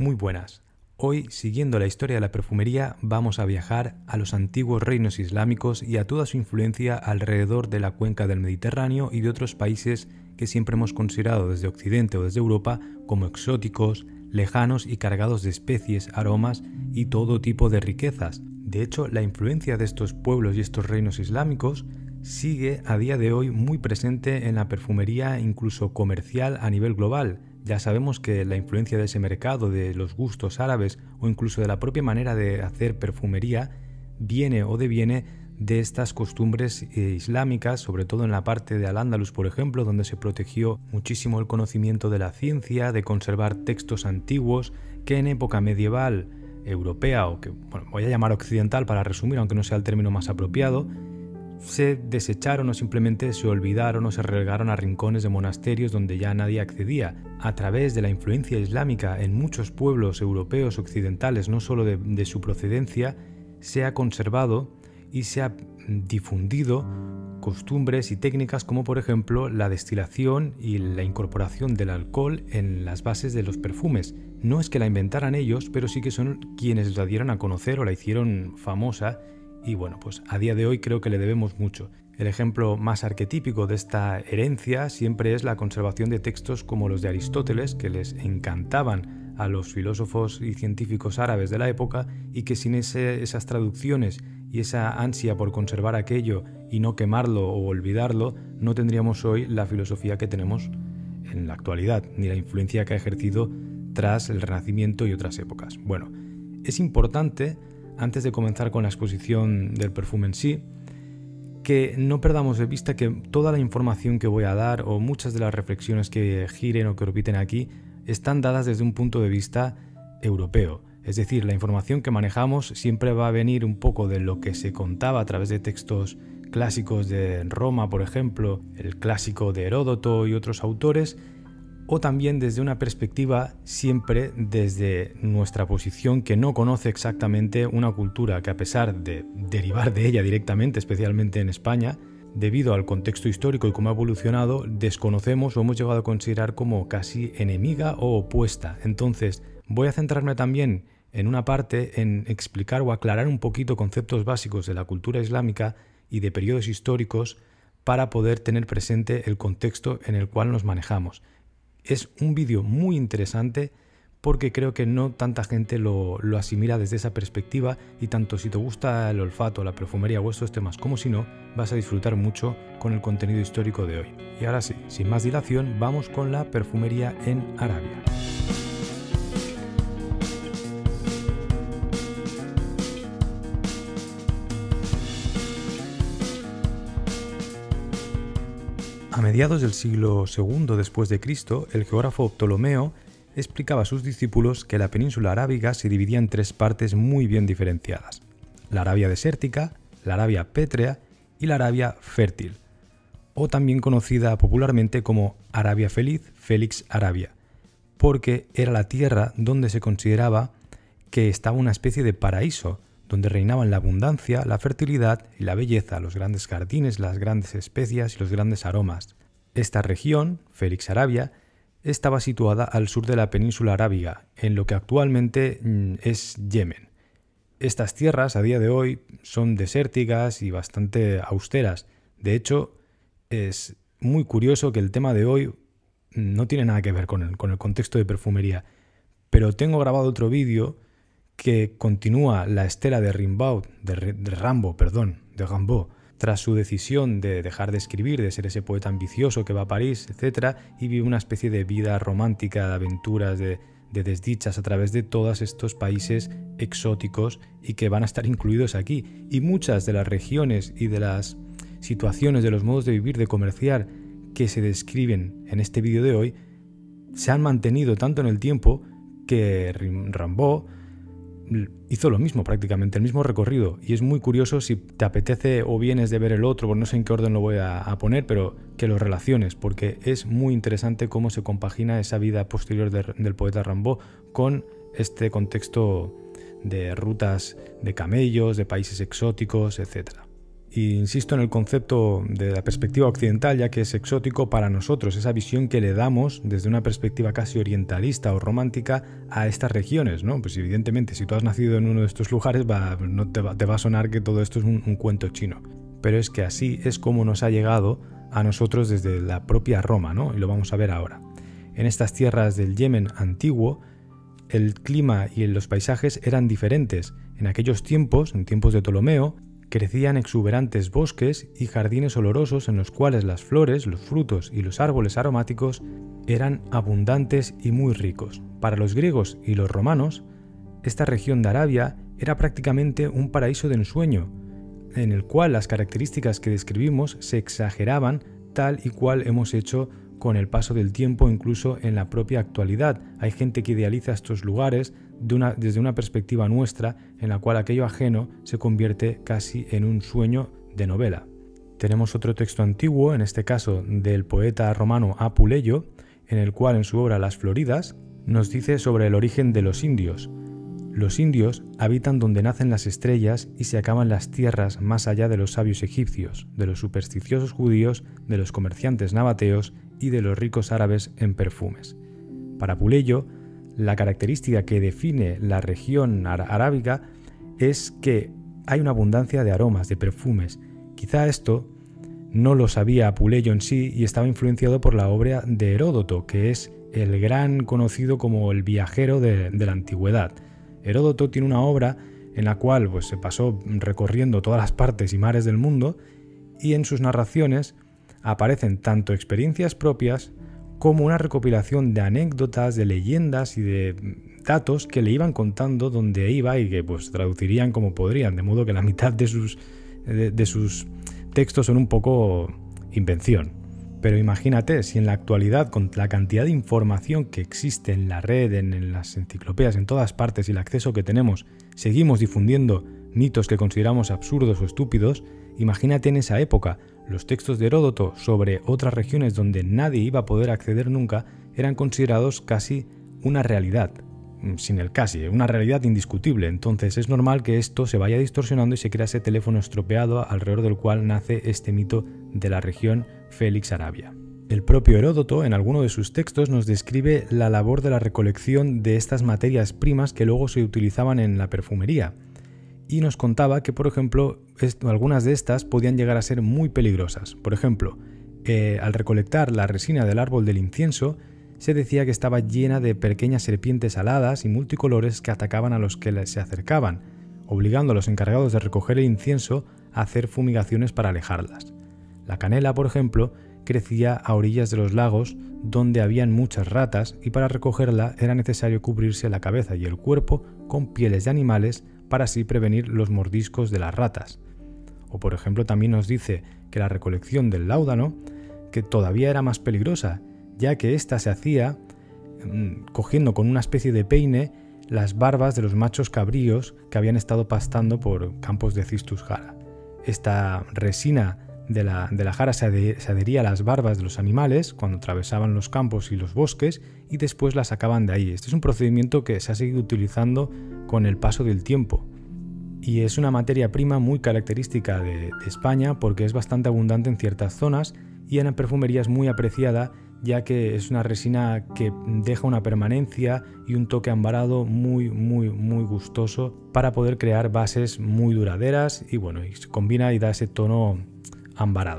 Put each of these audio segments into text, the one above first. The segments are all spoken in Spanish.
Muy buenas. Hoy, siguiendo la historia de la perfumería, vamos a viajar a los antiguos reinos islámicos y a toda su influencia alrededor de la cuenca del Mediterráneo y de otros países que siempre hemos considerado desde Occidente o desde Europa como exóticos, lejanos y cargados de especies, aromas y todo tipo de riquezas. De hecho, la influencia de estos pueblos y estos reinos islámicos sigue a día de hoy muy presente en la perfumería incluso comercial a nivel global. Ya sabemos que la influencia de ese mercado, de los gustos árabes o incluso de la propia manera de hacer perfumería viene o deviene de estas costumbres islámicas, sobre todo en la parte de Al-Ándalus, por ejemplo, donde se protegió muchísimo el conocimiento de la ciencia, de conservar textos antiguos que en época medieval europea, o que voy a llamar occidental para resumir, aunque no sea el término más apropiado, se desecharon o simplemente se olvidaron o se relegaron a rincones de monasterios donde ya nadie accedía. A través de la influencia islámica en muchos pueblos europeos occidentales, no solo de su procedencia, se ha conservado y se ha difundido costumbres y técnicas como por ejemplo la destilación y la incorporación del alcohol en las bases de los perfumes. No es que la inventaran ellos, pero sí que son quienes la dieron a conocer o la hicieron famosa. Y bueno, pues a día de hoy creo que le debemos mucho. El ejemplo más arquetípico de esta herencia siempre es la conservación de textos como los de Aristóteles, que les encantaban a los filósofos y científicos árabes de la época y que sin esas traducciones y esa ansia por conservar aquello y no quemarlo o olvidarlo, no tendríamos hoy la filosofía que tenemos en la actualidad, ni la influencia que ha ejercido tras el Renacimiento y otras épocas. Bueno, es importante, antes de comenzar con la exposición del perfume en sí, que no perdamos de vista que toda la información que voy a dar o muchas de las reflexiones que giren o que orbiten aquí están dadas desde un punto de vista europeo. Es decir, la información que manejamos siempre va a venir un poco de lo que se contaba a través de textos clásicos de Roma, por ejemplo, el clásico de Heródoto y otros autores, o también desde una perspectiva siempre desde nuestra posición que no conoce exactamente una cultura que, a pesar de derivar de ella directamente, especialmente en España, debido al contexto histórico y cómo ha evolucionado, desconocemos o hemos llegado a considerar como casi enemiga o opuesta. Entonces, voy a centrarme también en una parte en explicar o aclarar un poquito conceptos básicos de la cultura islámica y de periodos históricos para poder tener presente el contexto en el cual nos manejamos. Es un vídeo muy interesante porque creo que no tanta gente lo asimila desde esa perspectiva, y tanto si te gusta el olfato, la perfumería o estos temas como si no, vas a disfrutar mucho con el contenido histórico de hoy. Y ahora sí, sin más dilación, vamos con la perfumería en Arabia. A mediados del siglo II después de Cristo, el geógrafo Ptolomeo explicaba a sus discípulos que la península arábiga se dividía en tres partes muy bien diferenciadas: la Arabia desértica, la Arabia pétrea y la Arabia fértil, o también conocida popularmente como Arabia Feliz, Felix Arabia, porque era la tierra donde se consideraba que estaba una especie de paraíso, donde reinaban la abundancia, la fertilidad y la belleza, los grandes jardines, las grandes especias y los grandes aromas. Esta región, Felix Arabia, estaba situada al sur de la península arábiga, en lo que actualmente es Yemen. Estas tierras a día de hoy son desérticas y bastante austeras. De hecho, es muy curioso que el tema de hoy no tiene nada que ver con el contexto de perfumería, pero tengo grabado otro vídeo que continúa la estela de Rimbaud, de Rimbaud, tras su decisión de dejar de escribir, de ser ese poeta ambicioso que va a París, etc., y vive una especie de vida romántica, de aventuras, de desdichas a través de todos estos países exóticos y que van a estar incluidos aquí. Y muchas de las regiones y de las situaciones, de los modos de vivir, de comerciar que se describen en este vídeo de hoy, se han mantenido tanto en el tiempo que Rimbaud hizo lo mismo, prácticamente el mismo recorrido, y es muy curioso. Si te apetece o vienes de ver el otro, pues no sé en qué orden lo voy a poner, pero que lo relaciones, porque es muy interesante cómo se compagina esa vida posterior del poeta Rimbaud con este contexto de rutas de camellos, de países exóticos, etc. Y insisto en el concepto de la perspectiva occidental, ya que es exótico para nosotros, esa visión que le damos desde una perspectiva casi orientalista o romántica a estas regiones, ¿no? Pues evidentemente, si tú has nacido en uno de estos lugares, no te va a sonar que todo esto es un cuento chino. Pero es que así es como nos ha llegado a nosotros desde la propia Roma, ¿no? Y lo vamos a ver ahora. En estas tierras del Yemen antiguo, el clima y los paisajes eran diferentes. En aquellos tiempos, en tiempos de Ptolomeo, crecían exuberantes bosques y jardines olorosos en los cuales las flores, los frutos y los árboles aromáticos eran abundantes y muy ricos. Para los griegos y los romanos, esta región de Arabia era prácticamente un paraíso de ensueño, en el cual las características que describimos se exageraban tal y cual hemos hecho con el paso del tiempo, incluso en la propia actualidad. Hay gente que idealiza estos lugares desde una perspectiva nuestra, en la cual aquello ajeno se convierte casi en un sueño de novela. Tenemos otro texto antiguo, en este caso del poeta romano Apuleyo, en el cual en su obra Las Floridas nos dice sobre el origen de los indios. Los indios habitan donde nacen las estrellas y se acaban las tierras más allá de los sabios egipcios, de los supersticiosos judíos, de los comerciantes nabateos y de los ricos árabes en perfumes. Para Apuleyo, la característica que define la región arábiga es que hay una abundancia de aromas, de perfumes. Quizá esto no lo sabía Apuleyo en sí y estaba influenciado por la obra de Heródoto, que es el gran conocido como el viajero de la antigüedad. Heródoto tiene una obra en la cual se pasó recorriendo todas las partes y mares del mundo, y en sus narraciones aparecen tanto experiencias propias como una recopilación de anécdotas, de leyendas y de datos que le iban contando dónde iba y que traducirían como podrían, de modo que la mitad de sus textos son un poco invención. Pero imagínate, si en la actualidad, con la cantidad de información que existe en la red, en las enciclopedias, en todas partes y el acceso que tenemos, seguimos difundiendo mitos que consideramos absurdos o estúpidos, imagínate en esa época, los textos de Heródoto sobre otras regiones donde nadie iba a poder acceder nunca eran considerados casi una realidad, sin el casi, una realidad indiscutible. Entonces es normal que esto se vaya distorsionando y se crea ese teléfono estropeado alrededor del cual nace este mito de la región Félix Arabia. El propio Heródoto, en alguno de sus textos, nos describe la labor de la recolección de estas materias primas que luego se utilizaban en la perfumería. Y nos contaba que, por ejemplo, algunas de estas podían llegar a ser muy peligrosas. Por ejemplo, al recolectar la resina del árbol del incienso, se decía que estaba llena de pequeñas serpientes aladas y multicolores que atacaban a los que se acercaban, obligando a los encargados de recoger el incienso a hacer fumigaciones para alejarlas. La canela, por ejemplo, crecía a orillas de los lagos donde habían muchas ratas y para recogerla era necesario cubrirse la cabeza y el cuerpo con pieles de animales para así prevenir los mordiscos de las ratas. O por ejemplo también nos dice que la recolección del láudano, que todavía era más peligrosa, ya que ésta se hacía cogiendo con una especie de peine las barbas de los machos cabríos que habían estado pastando por campos de cistus jara. Esta resina de la jara se adhería a las barbas de los animales cuando atravesaban los campos y los bosques y después la sacaban de ahí. Este es un procedimiento que se ha seguido utilizando con el paso del tiempo y es una materia prima muy característica de España porque es bastante abundante en ciertas zonas y en la perfumería es muy apreciada, ya que es una resina que deja una permanencia y un toque ambarado muy gustoso para poder crear bases muy duraderas y y se combina y da ese tono ambarado.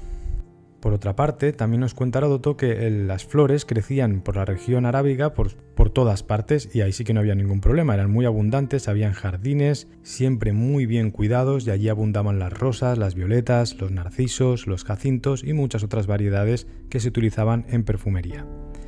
Por otra parte, también nos cuenta Heródoto que las flores crecían por la región arábiga por todas partes y ahí sí que no había ningún problema, eran muy abundantes, habían jardines siempre muy bien cuidados y allí abundaban las rosas, las violetas, los narcisos, los jacintos y muchas otras variedades que se utilizaban en perfumería.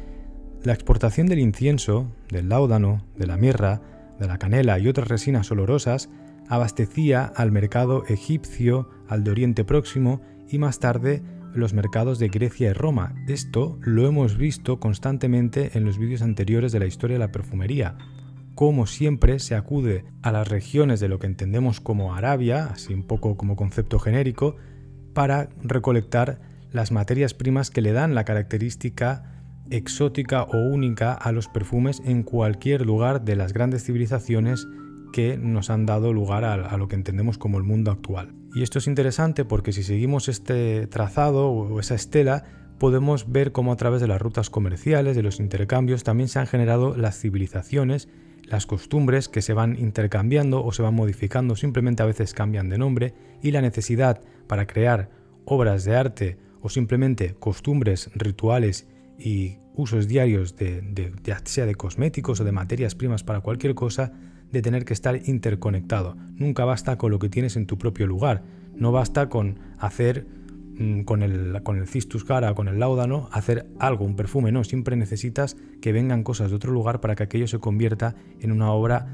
La exportación del incienso, del láudano, de la mirra, de la canela y otras resinas olorosas abastecía al mercado egipcio, al de Oriente Próximo y más tarde los mercados de Grecia y Roma. Esto lo hemos visto constantemente en los vídeos anteriores de la historia de la perfumería. Como siempre se acude a las regiones de lo que entendemos como Arabia, así un poco como concepto genérico, para recolectar las materias primas que le dan la característica exótica o única a los perfumes en cualquier lugar de las grandes civilizaciones que nos han dado lugar a lo que entendemos como el mundo actual. Y esto es interesante porque si seguimos este trazado o esa estela, podemos ver cómo a través de las rutas comerciales, de los intercambios, también se han generado las civilizaciones, las costumbres que se van intercambiando o se van modificando, simplemente a veces cambian de nombre, y la necesidad para crear obras de arte o simplemente costumbres, rituales y usos diarios ya sea de cosméticos o de materias primas para cualquier cosa, de tener que estar interconectado. Nunca basta con lo que tienes en tu propio lugar. No basta con hacer con el cistus cara, con el láudano, hacer algo, un perfume. No, siempre necesitas que vengan cosas de otro lugar para que aquello se convierta en una obra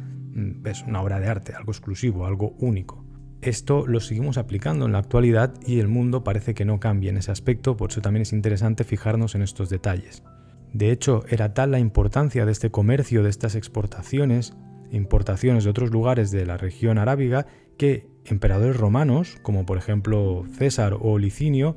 de arte, algo exclusivo, algo único. Esto lo seguimos aplicando en la actualidad y el mundo parece que no cambia en ese aspecto, por eso también es interesante fijarnos en estos detalles. De hecho, era tal la importancia de este comercio, de estas exportaciones, importaciones de otros lugares de la región arábiga, que emperadores romanos, como por ejemplo César o Licinio,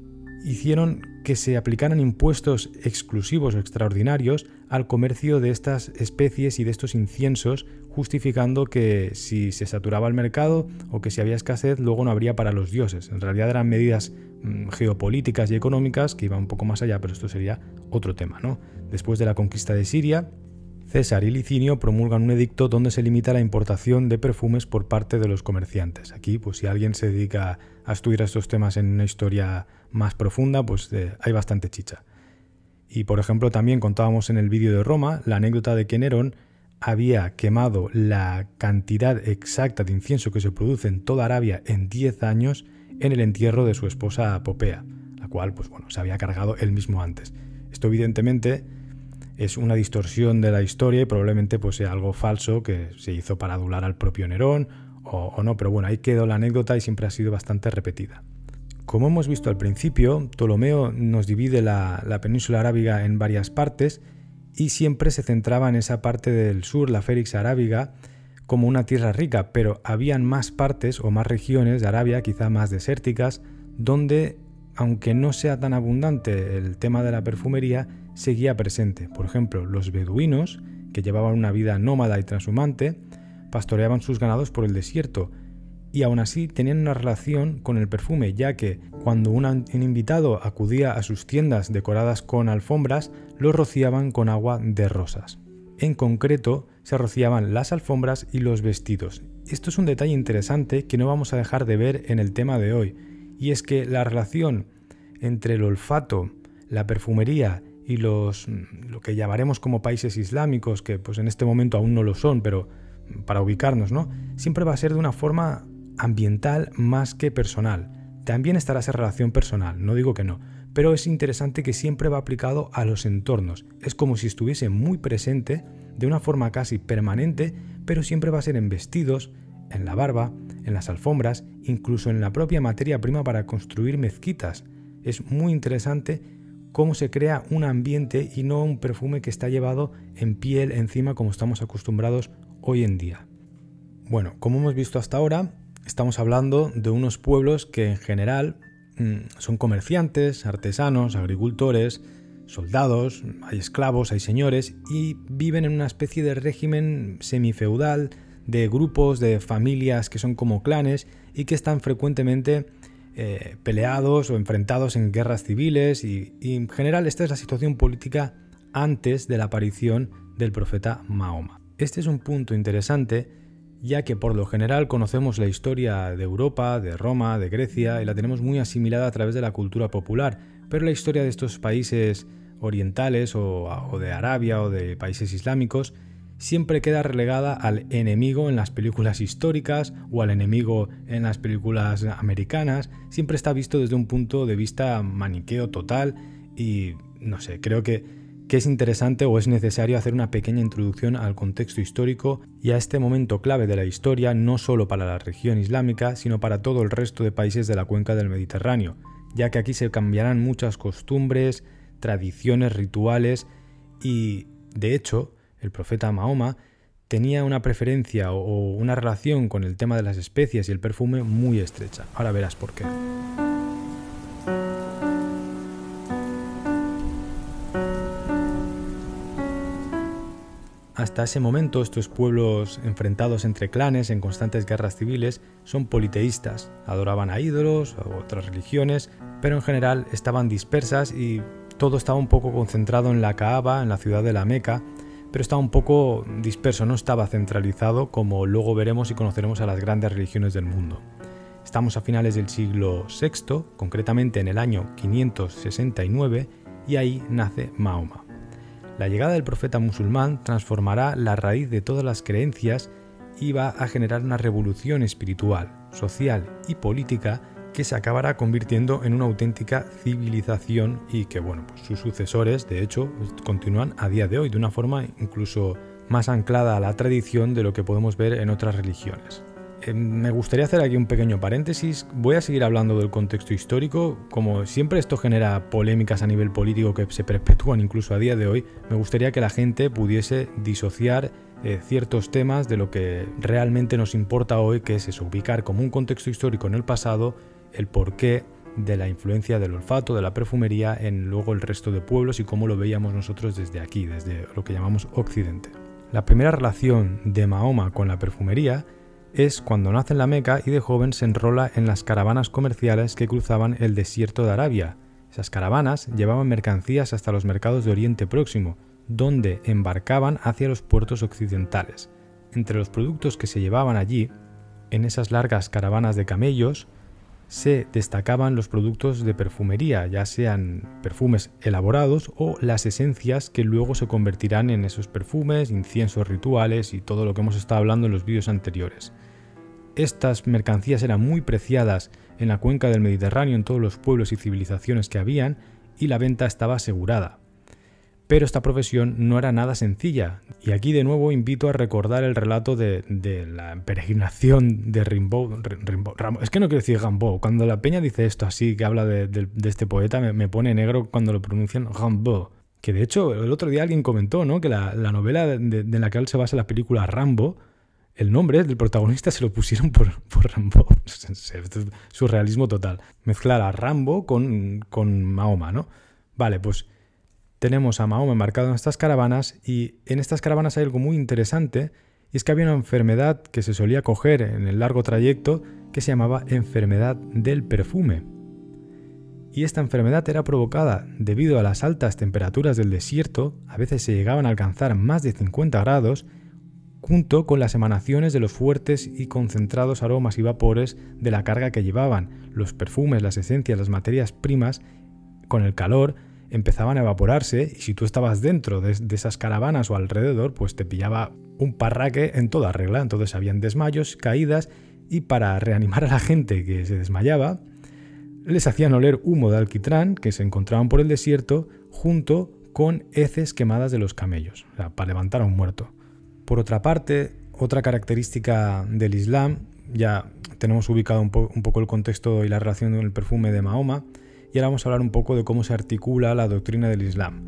hicieron que se aplicaran impuestos exclusivos o extraordinarios al comercio de estas especies y de estos inciensos, justificando que si se saturaba el mercado o que si había escasez, luego no habría para los dioses. En realidad eran medidas geopolíticas y económicas que iban un poco más allá, pero esto sería otro tema, ¿no? Después de la conquista de Siria, César y Licinio promulgan un edicto donde se limita la importación de perfumes por parte de los comerciantes. Aquí, pues si alguien se dedica a estudiar estos temas en una historia más profunda, pues hay bastante chicha. Y por ejemplo, también contábamos en el vídeo de Roma la anécdota de que Nerón había quemado la cantidad exacta de incienso que se produce en toda Arabia en 10 años en el entierro de su esposa Popea, la cual, pues bueno, se había cargado él mismo antes. Esto evidentemente es una distorsión de la historia y probablemente pues sea algo falso que se hizo para adular al propio Nerón o no, pero bueno, ahí quedó la anécdota y siempre ha sido bastante repetida. Como hemos visto al principio, Ptolomeo nos divide la península arábiga en varias partes y siempre se centraba en esa parte del sur, la Félix arábiga, como una tierra rica, pero habían más partes o más regiones de Arabia, quizá más desérticas, donde, aunque no sea tan abundante el tema de la perfumería, seguía presente. Por ejemplo, los beduinos, que llevaban una vida nómada y transhumante, pastoreaban sus ganados por el desierto y aún así tenían una relación con el perfume, ya que cuando un invitado acudía a sus tiendas decoradas con alfombras, los rociaban con agua de rosas. En concreto, se rociaban las alfombras y los vestidos. Esto es un detalle interesante que no vamos a dejar de ver en el tema de hoy, y es que la relación entre el olfato, la perfumería y lo que llamaremos como países islámicos, que pues en este momento aún no lo son, pero para ubicarnos, ¿no? Siempre va a ser de una forma ambiental más que personal. También estará esa relación personal, no digo que no, pero es interesante que siempre va aplicado a los entornos. Es como si estuviese muy presente, de una forma casi permanente, pero siempre va a ser en vestidos, en la barba, en las alfombras, incluso en la propia materia prima para construir mezquitas. Es muy interesante cómo se crea un ambiente y no un perfume que está llevado en piel encima como estamos acostumbrados hoy en día. Bueno, como hemos visto hasta ahora, estamos hablando de unos pueblos que en general son comerciantes, artesanos, agricultores, soldados, hay esclavos, hay señores y viven en una especie de régimen semifeudal de grupos, de familias que son como clanes y que están frecuentemente peleados o enfrentados en guerras civiles y en general esta es la situación política antes de la aparición del profeta Mahoma. Este es un punto interesante ya que por lo general conocemos la historia de Europa, de Roma, de Grecia y la tenemos muy asimilada a través de la cultura popular, pero la historia de estos países orientales o de Arabia o de países islámicos siempre queda relegada al enemigo en las películas históricas o al enemigo en las películas americanas, siempre está visto desde un punto de vista maniqueo total y no sé, creo que es interesante o es necesario hacer una pequeña introducción al contexto histórico y a este momento clave de la historia no solo para la región islámica, sino para todo el resto de países de la cuenca del Mediterráneo, ya que aquí se cambiarán muchas costumbres, tradiciones, rituales y, de hecho, el profeta Mahoma tenía una preferencia o una relación con el tema de las especias y el perfume muy estrecha. Ahora verás por qué. hasta ese momento estos pueblos enfrentados entre clanes en constantes guerras civiles son politeístas, adoraban a ídolos o otras religiones, pero en general estaban dispersas y todo estaba un poco concentrado en la Kaaba, en la ciudad de la Meca, pero estaba un poco disperso, no estaba centralizado como luego veremos y conoceremos a las grandes religiones del mundo. Estamos a finales del siglo VI, concretamente en el año 569, y ahí nace Mahoma. La llegada del profeta musulmán transformará la raíz de todas las creencias y va a generar una revolución espiritual, social y política que se acabará convirtiendo en una auténtica civilización y que, pues sus sucesores, de hecho, continúan a día de hoy de una forma incluso más anclada a la tradición de lo que podemos ver en otras religiones. Me gustaría hacer aquí un pequeño paréntesis. Voy a seguir hablando del contexto histórico. Como siempre esto genera polémicas a nivel político que se perpetúan incluso a día de hoy, me gustaría que la gente pudiese disociar ciertos temas de lo que realmente nos importa hoy, que es eso, ubicar como un contexto histórico en el pasado el porqué de la influencia del olfato, de la perfumería en luego el resto de pueblos y cómo lo veíamos nosotros desde aquí, desde lo que llamamos Occidente. La primera relación de Mahoma con la perfumería es cuando nace en la Meca y de joven se enrola en las caravanas comerciales que cruzaban el desierto de Arabia. Esas caravanas llevaban mercancías hasta los mercados de Oriente Próximo, donde embarcaban hacia los puertos occidentales. Entre los productos que se llevaban allí, en esas largas caravanas de camellos, se destacaban los productos de perfumería, ya sean perfumes elaborados o las esencias que luego se convertirán en esos perfumes, inciensos rituales y todo lo que hemos estado hablando en los vídeos anteriores. Estas mercancías eran muy preciadas en la cuenca del Mediterráneo, en todos los pueblos y civilizaciones que habían, y la venta estaba asegurada. Pero esta profesión no era nada sencilla, y aquí de nuevo invito a recordar el relato de la peregrinación de Rimbaud. Es que no quiero decir Rimbaud, cuando la peña dice esto así, que habla de este poeta, me pone negro cuando lo pronuncian Rimbaud. Que de hecho el otro día alguien comentó, ¿no?, que la novela de la que se basa la película Rambo, el nombre del protagonista se lo pusieron por Rimbaud. Surrealismo total. Mezclar a Rambo con Mahoma, ¿no? Vale, pues tenemos a Mahoma embarcado en estas caravanas y en estas caravanas hay algo muy interesante y es que había una enfermedad que se solía coger en el largo trayecto que se llamaba enfermedad del perfume. Y esta enfermedad era provocada debido a las altas temperaturas del desierto, a veces se llegaban a alcanzar más de 50 grados, junto con las emanaciones de los fuertes y concentrados aromas y vapores de la carga que llevaban. Los perfumes, las esencias, las materias primas, con el calor, empezaban a evaporarse y si tú estabas dentro de esas caravanas o alrededor, pues te pillaba un parraque en toda regla. Entonces habían desmayos, caídas y para reanimar a la gente que se desmayaba, les hacían oler humo de alquitrán que se encontraban por el desierto junto con heces quemadas de los camellos, o sea, para levantar a un muerto. Por otra parte, otra característica del Islam, ya tenemos ubicado un poco el contexto y la relación con el perfume de Mahoma, y ahora vamos a hablar un poco de cómo se articula la doctrina del Islam.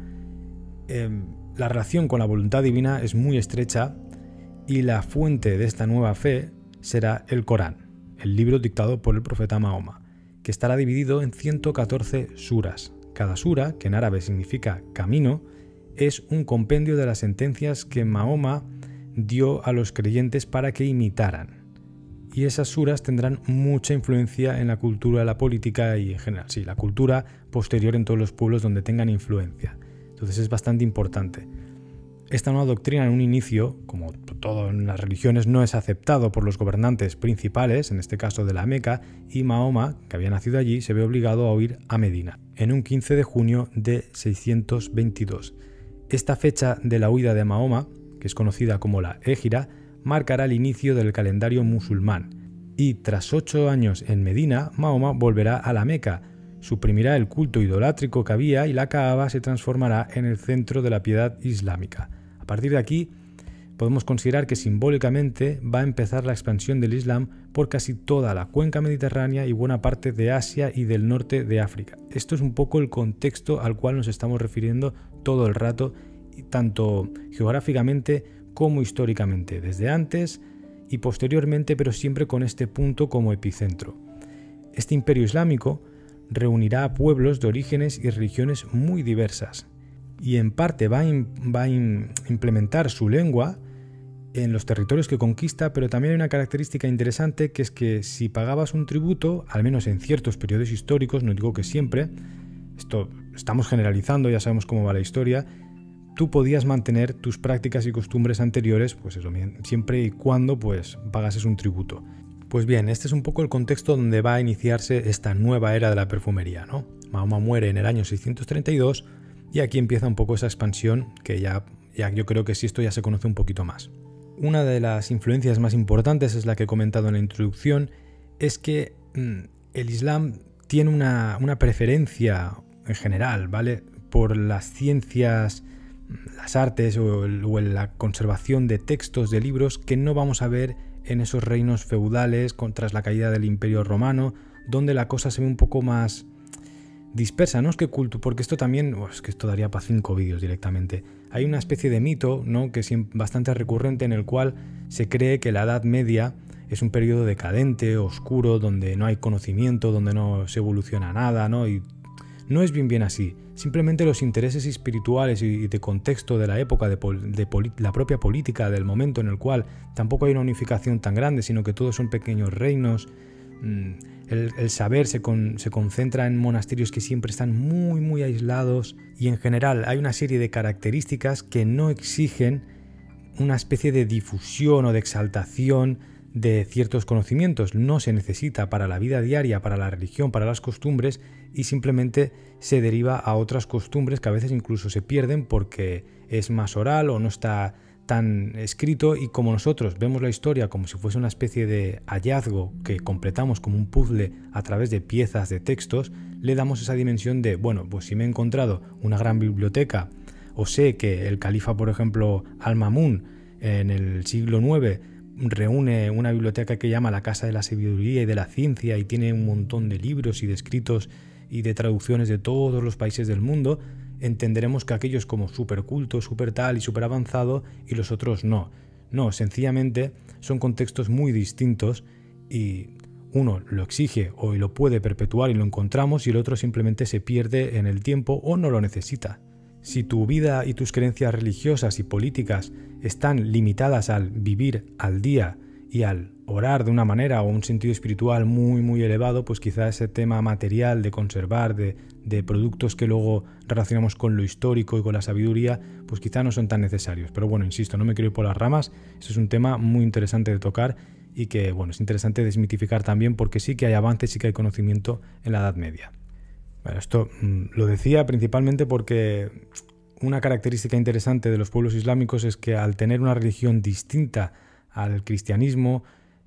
La relación con la voluntad divina es muy estrecha y la fuente de esta nueva fe será el Corán, el libro dictado por el profeta Mahoma, que estará dividido en 114 suras. Cada sura, que en árabe significa camino, es un compendio de las sentencias que Mahoma dio a los creyentes para que imitaran. Y esas suras tendrán mucha influencia en la cultura, la política y en general, sí, la cultura posterior en todos los pueblos donde tengan influencia. Entonces es bastante importante. Esta nueva doctrina en un inicio, como todo en las religiones, no es aceptado por los gobernantes principales, en este caso de la Meca, y Mahoma, que había nacido allí, se ve obligado a huir a Medina, en un 15 de junio de 622. Esta fecha de la huida de Mahoma, que es conocida como la Égira, marcará el inicio del calendario musulmán, y tras 8 años en Medina, Mahoma volverá a la Meca, suprimirá el culto idolátrico que había y la Kaaba se transformará en el centro de la piedad islámica. A partir de aquí, podemos considerar que simbólicamente va a empezar la expansión del Islam por casi toda la cuenca mediterránea y buena parte de Asia y del norte de África. Esto es un poco el contexto al cual nos estamos refiriendo todo el rato, tanto geográficamente como históricamente, desde antes y posteriormente, pero siempre con este punto como epicentro. Este imperio islámico reunirá a pueblos de orígenes y religiones muy diversas. y en parte va a implementar su lengua en los territorios que conquista, pero también hay una característica interesante, que es que si pagabas un tributo, al menos en ciertos periodos históricos, no digo que siempre, esto estamos generalizando, ya sabemos cómo va la historia, tú podías mantener tus prácticas y costumbres anteriores, pues eso, siempre y cuando pues pagases un tributo. Pues bien, este es un poco el contexto donde va a iniciarse esta nueva era de la perfumería, ¿no? Mahoma muere en el año 632 y aquí empieza un poco esa expansión que ya yo creo que sí, esto ya se conoce un poquito más. Una de las influencias más importantes es la que he comentado en la introducción, es que el Islam tiene una preferencia en general, ¿vale?, por las ciencias, las artes o la conservación de textos, de libros que no vamos a ver en esos reinos feudales tras la caída del Imperio Romano, donde la cosa se ve un poco más dispersa, no es que culto, porque esto también, es que esto daría para 5 vídeos directamente. Hay una especie de mito, ¿no?, que es bastante recurrente, en el cual se cree que la Edad Media es un periodo decadente, oscuro, donde no hay conocimiento, donde no se evoluciona nada, ¿no? Y no es bien así. Simplemente los intereses espirituales y de contexto de la época, de la propia política del momento, en el cual tampoco hay una unificación tan grande, sino que todos son pequeños reinos. El saber se concentra en monasterios que siempre están muy aislados, y en general hay una serie de características que no exigen una especie de difusión o de exaltación de ciertos conocimientos. No se necesita para la vida diaria, para la religión, para las costumbres, y simplemente se deriva a otras costumbres que a veces incluso se pierden porque es más oral o no está tan escrito, y como nosotros vemos la historia como si fuese una especie de hallazgo que completamos como un puzzle a través de piezas de textos, le damos esa dimensión de, bueno, pues si me he encontrado una gran biblioteca, o sé que el califa, por ejemplo, Al-Mamun, en el siglo IX, reúne una biblioteca que llama la Casa de la Sabiduría y de la Ciencia, y tiene un montón de libros y de escritos y de traducciones de todos los países del mundo, entenderemos que aquello es como súper culto, súper tal y súper avanzado, y los otros no. No, sencillamente son contextos muy distintos, y uno lo exige o lo puede perpetuar y lo encontramos, y el otro simplemente se pierde en el tiempo o no lo necesita. Si tu vida y tus creencias religiosas y políticas están limitadas al vivir al día y al orar de una manera o un sentido espiritual muy elevado, pues quizá ese tema material de conservar, de productos que luego relacionamos con lo histórico y con la sabiduría, pues quizá no son tan necesarios. Pero bueno, insisto, no me quiero ir por las ramas, eso es un tema muy interesante de tocar y que, bueno, es interesante desmitificar también, porque sí que hay avances, sí que hay conocimiento en la Edad Media. Bueno, esto lo decía principalmente porque una característica interesante de los pueblos islámicos es que, al tener una religión distinta al cristianismo,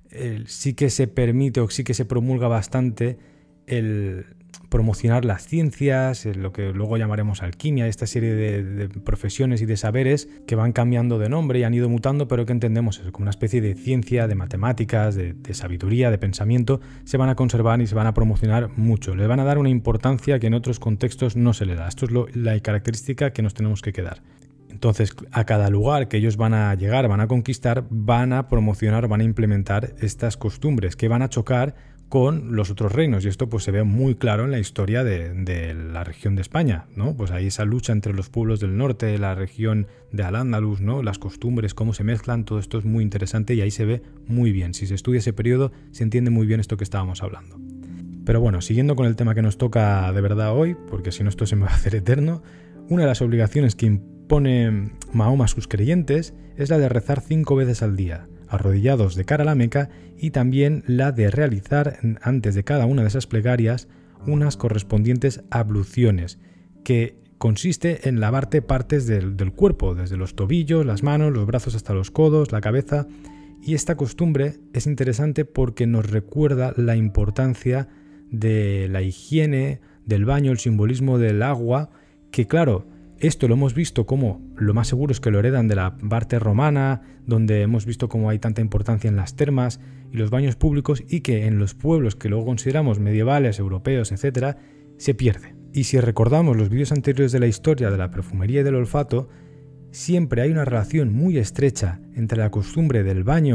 sí que se permite o sí que se promulga bastante el promocionar las ciencias, lo que luego llamaremos alquimia, esta serie de profesiones y de saberes que van cambiando de nombre y han ido mutando, pero que entendemos eso como una especie de ciencia, de matemáticas, de sabiduría, de pensamiento, se van a conservar y se van a promocionar mucho. Le van a dar una importancia que en otros contextos no se le da. Esto es la característica que nos tenemos que quedar. Entonces, a cada lugar que ellos van a llegar, van a conquistar, van a promocionar, van a implementar estas costumbres que van a chocar con los otros reinos, y esto pues se ve muy claro en la historia de la región de España, ¿no? Pues hay esa lucha entre los pueblos del norte, la región de Al-Ándalus, ¿no? Las costumbres, cómo se mezclan, todo esto es muy interesante y ahí se ve muy bien. Si se estudia ese periodo, se entiende muy bien esto que estábamos hablando. Pero bueno, siguiendo con el tema que nos toca de verdad hoy, porque si no esto se me va a hacer eterno, una de las obligaciones que impone Mahoma a sus creyentes es la de rezar 5 veces al día, arrodillados de cara a la Meca, y también la de realizar antes de cada una de esas plegarias unas correspondientes abluciones, que consiste en lavarte partes del cuerpo, desde los tobillos, las manos, los brazos hasta los codos, la cabeza. Y esta costumbre es interesante porque nos recuerda la importancia de la higiene, del baño, el simbolismo del agua, que claro, esto lo hemos visto como lo más seguro es que lo heredan de la parte romana, donde hemos visto cómo hay tanta importancia en las termas y los baños públicos, y que en los pueblos que luego consideramos medievales, europeos, etc., se pierde. Y si recordamos los vídeos anteriores de la historia de la perfumería y del olfato, siempre hay una relación muy estrecha entre la costumbre del baño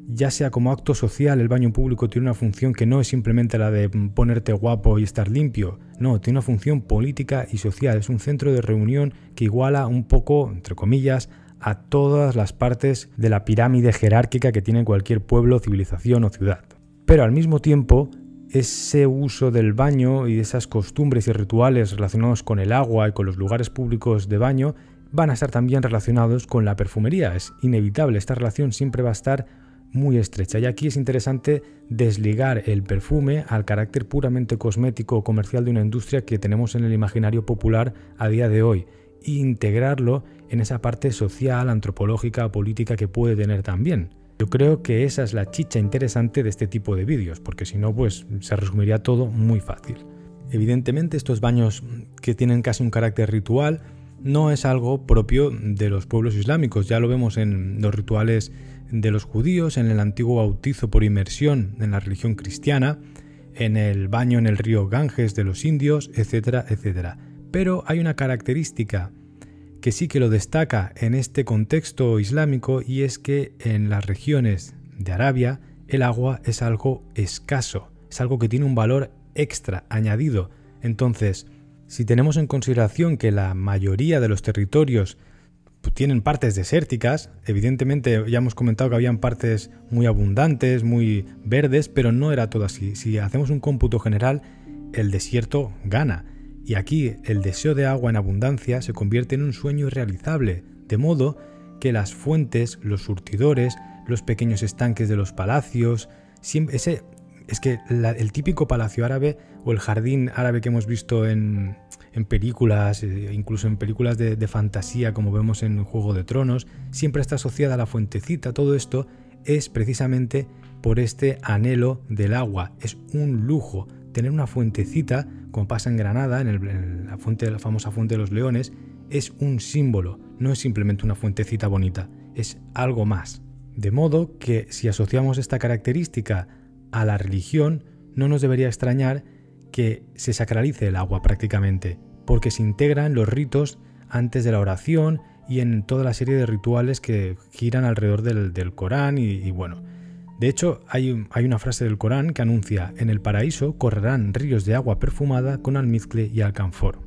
ya sea como acto social, el baño público tiene una función que no es simplemente la de ponerte guapo y estar limpio, no, tiene una función política y social, es un centro de reunión que iguala un poco, entre comillas, a todas las partes de la pirámide jerárquica que tiene cualquier pueblo, civilización o ciudad. Pero al mismo tiempo, ese uso del baño y esas costumbres y rituales relacionados con el agua y con los lugares públicos de baño van a estar también relacionados con la perfumería. Es inevitable, esta relación siempre va a estar muy estrecha. Y aquí es interesante desligar el perfume al carácter puramente cosmético o comercial de una industria que tenemos en el imaginario popular a día de hoy e integrarlo en esa parte social, antropológica, política que puede tener también. Yo creo que esa es la chicha interesante de este tipo de vídeos, porque si no, pues se resumiría todo muy fácil. Evidentemente, estos baños que tienen casi un carácter ritual no es algo propio de los pueblos islámicos. Ya lo vemos en los rituales de los judíos, en el antiguo bautizo por inmersión en la religión cristiana, en el baño en el río Ganges de los indios, etcétera, etcétera. Pero hay una característica que sí que lo destaca en este contexto islámico, y es que en las regiones de Arabia el agua es algo escaso, es algo que tiene un valor extra añadido. Entonces, si tenemos en consideración que la mayoría de los territorios tienen partes desérticas, evidentemente ya hemos comentado que habían partes muy abundantes, muy verdes, pero no era todo así. Si hacemos un cómputo general, el desierto gana. Y aquí el deseo de agua en abundancia se convierte en un sueño irrealizable, de modo que las fuentes, los surtidores, los pequeños estanques de los palacios, el típico palacio árabe o el jardín árabe que hemos visto en películas, incluso en películas de fantasía como vemos en Juego de Tronos, siempre está asociada a la fuentecita. Todo esto es precisamente por este anhelo del agua. Es un lujo tener una fuentecita, como pasa en Granada, en la famosa Fuente de los Leones. Es un símbolo, no es simplemente una fuentecita bonita, es algo más. De modo que si asociamos esta característica a la religión, no nos debería extrañar que se sacralice el agua prácticamente, porque se integra en los ritos antes de la oración y en toda la serie de rituales que giran alrededor del Corán y bueno. De hecho, hay una frase del Corán que anuncia: en el paraíso correrán ríos de agua perfumada con almizcle y alcanfor.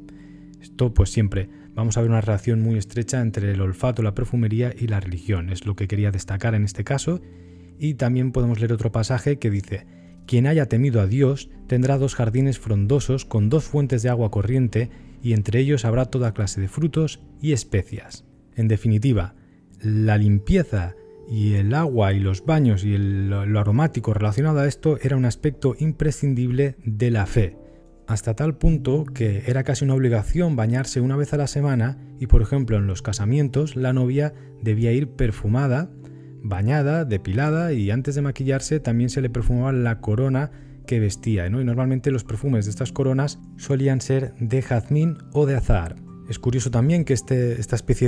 Esto pues siempre vamos a ver una relación muy estrecha entre el olfato, la perfumería y la religión. Es lo que quería destacar en este caso. Y también podemos leer otro pasaje que dice: quien haya temido a Dios tendrá 2 jardines frondosos con 2 fuentes de agua corriente, y entre ellos habrá toda clase de frutos y especias. En definitiva, la limpieza y el agua y los baños y lo aromático relacionado a esto era un aspecto imprescindible de la fe, hasta tal punto que era casi una obligación bañarse una vez a la semana, y por ejemplo en los casamientos la novia debía ir perfumada, bañada, depilada, y antes de maquillarse también se le perfumaba la corona que vestía, ¿no? Y normalmente los perfumes de estas coronas solían ser de jazmín o de azahar. Es curioso también que esta especie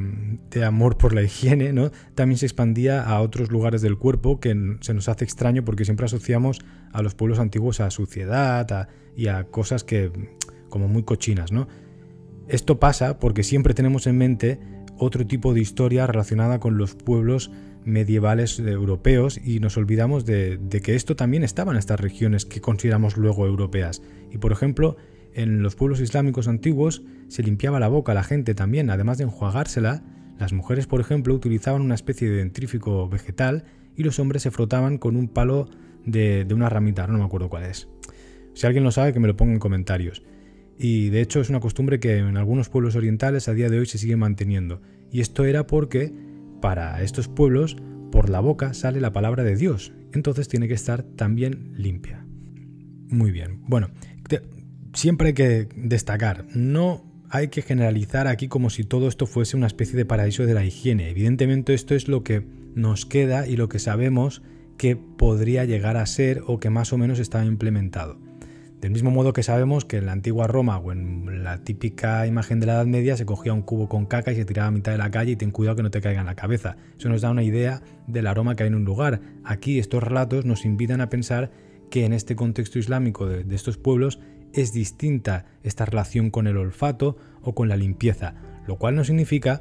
de amor por la higiene, ¿no?, también se expandía a otros lugares del cuerpo, que se nos hace extraño porque siempre asociamos a los pueblos antiguos a suciedad y a cosas que como muy cochinas, ¿no? Esto pasa porque siempre tenemos en mente otro tipo de historia relacionada con los pueblos medievales europeos y nos olvidamos de que esto también estaba en estas regiones que consideramos luego europeas. Y por ejemplo, en los pueblos islámicos antiguos se limpiaba la boca a la gente también, además de enjuagársela. Las mujeres, por ejemplo, utilizaban una especie de dentrífico vegetal y los hombres se frotaban con un palo de una ramita, no me acuerdo cuál es. Si alguien lo sabe, que me lo ponga en comentarios. Y de hecho es una costumbre que en algunos pueblos orientales a día de hoy se sigue manteniendo. Y esto era porque para estos pueblos por la boca sale la palabra de Dios, entonces tiene que estar también limpia. Muy bien, bueno, siempre hay que destacar, no hay que generalizar aquí como si todo esto fuese una especie de paraíso de la higiene. Evidentemente esto es lo que nos queda y lo que sabemos que podría llegar a ser o que más o menos estaba implementado. Del mismo modo que sabemos que en la antigua Roma o en la típica imagen de la Edad Media se cogía un cubo con caca y se tiraba a mitad de la calle y ten cuidado que no te caiga en la cabeza. Eso nos da una idea del aroma que hay en un lugar. Aquí estos relatos nos invitan a pensar que en este contexto islámico de estos pueblos es distinta esta relación con el olfato o con la limpieza, lo cual no significa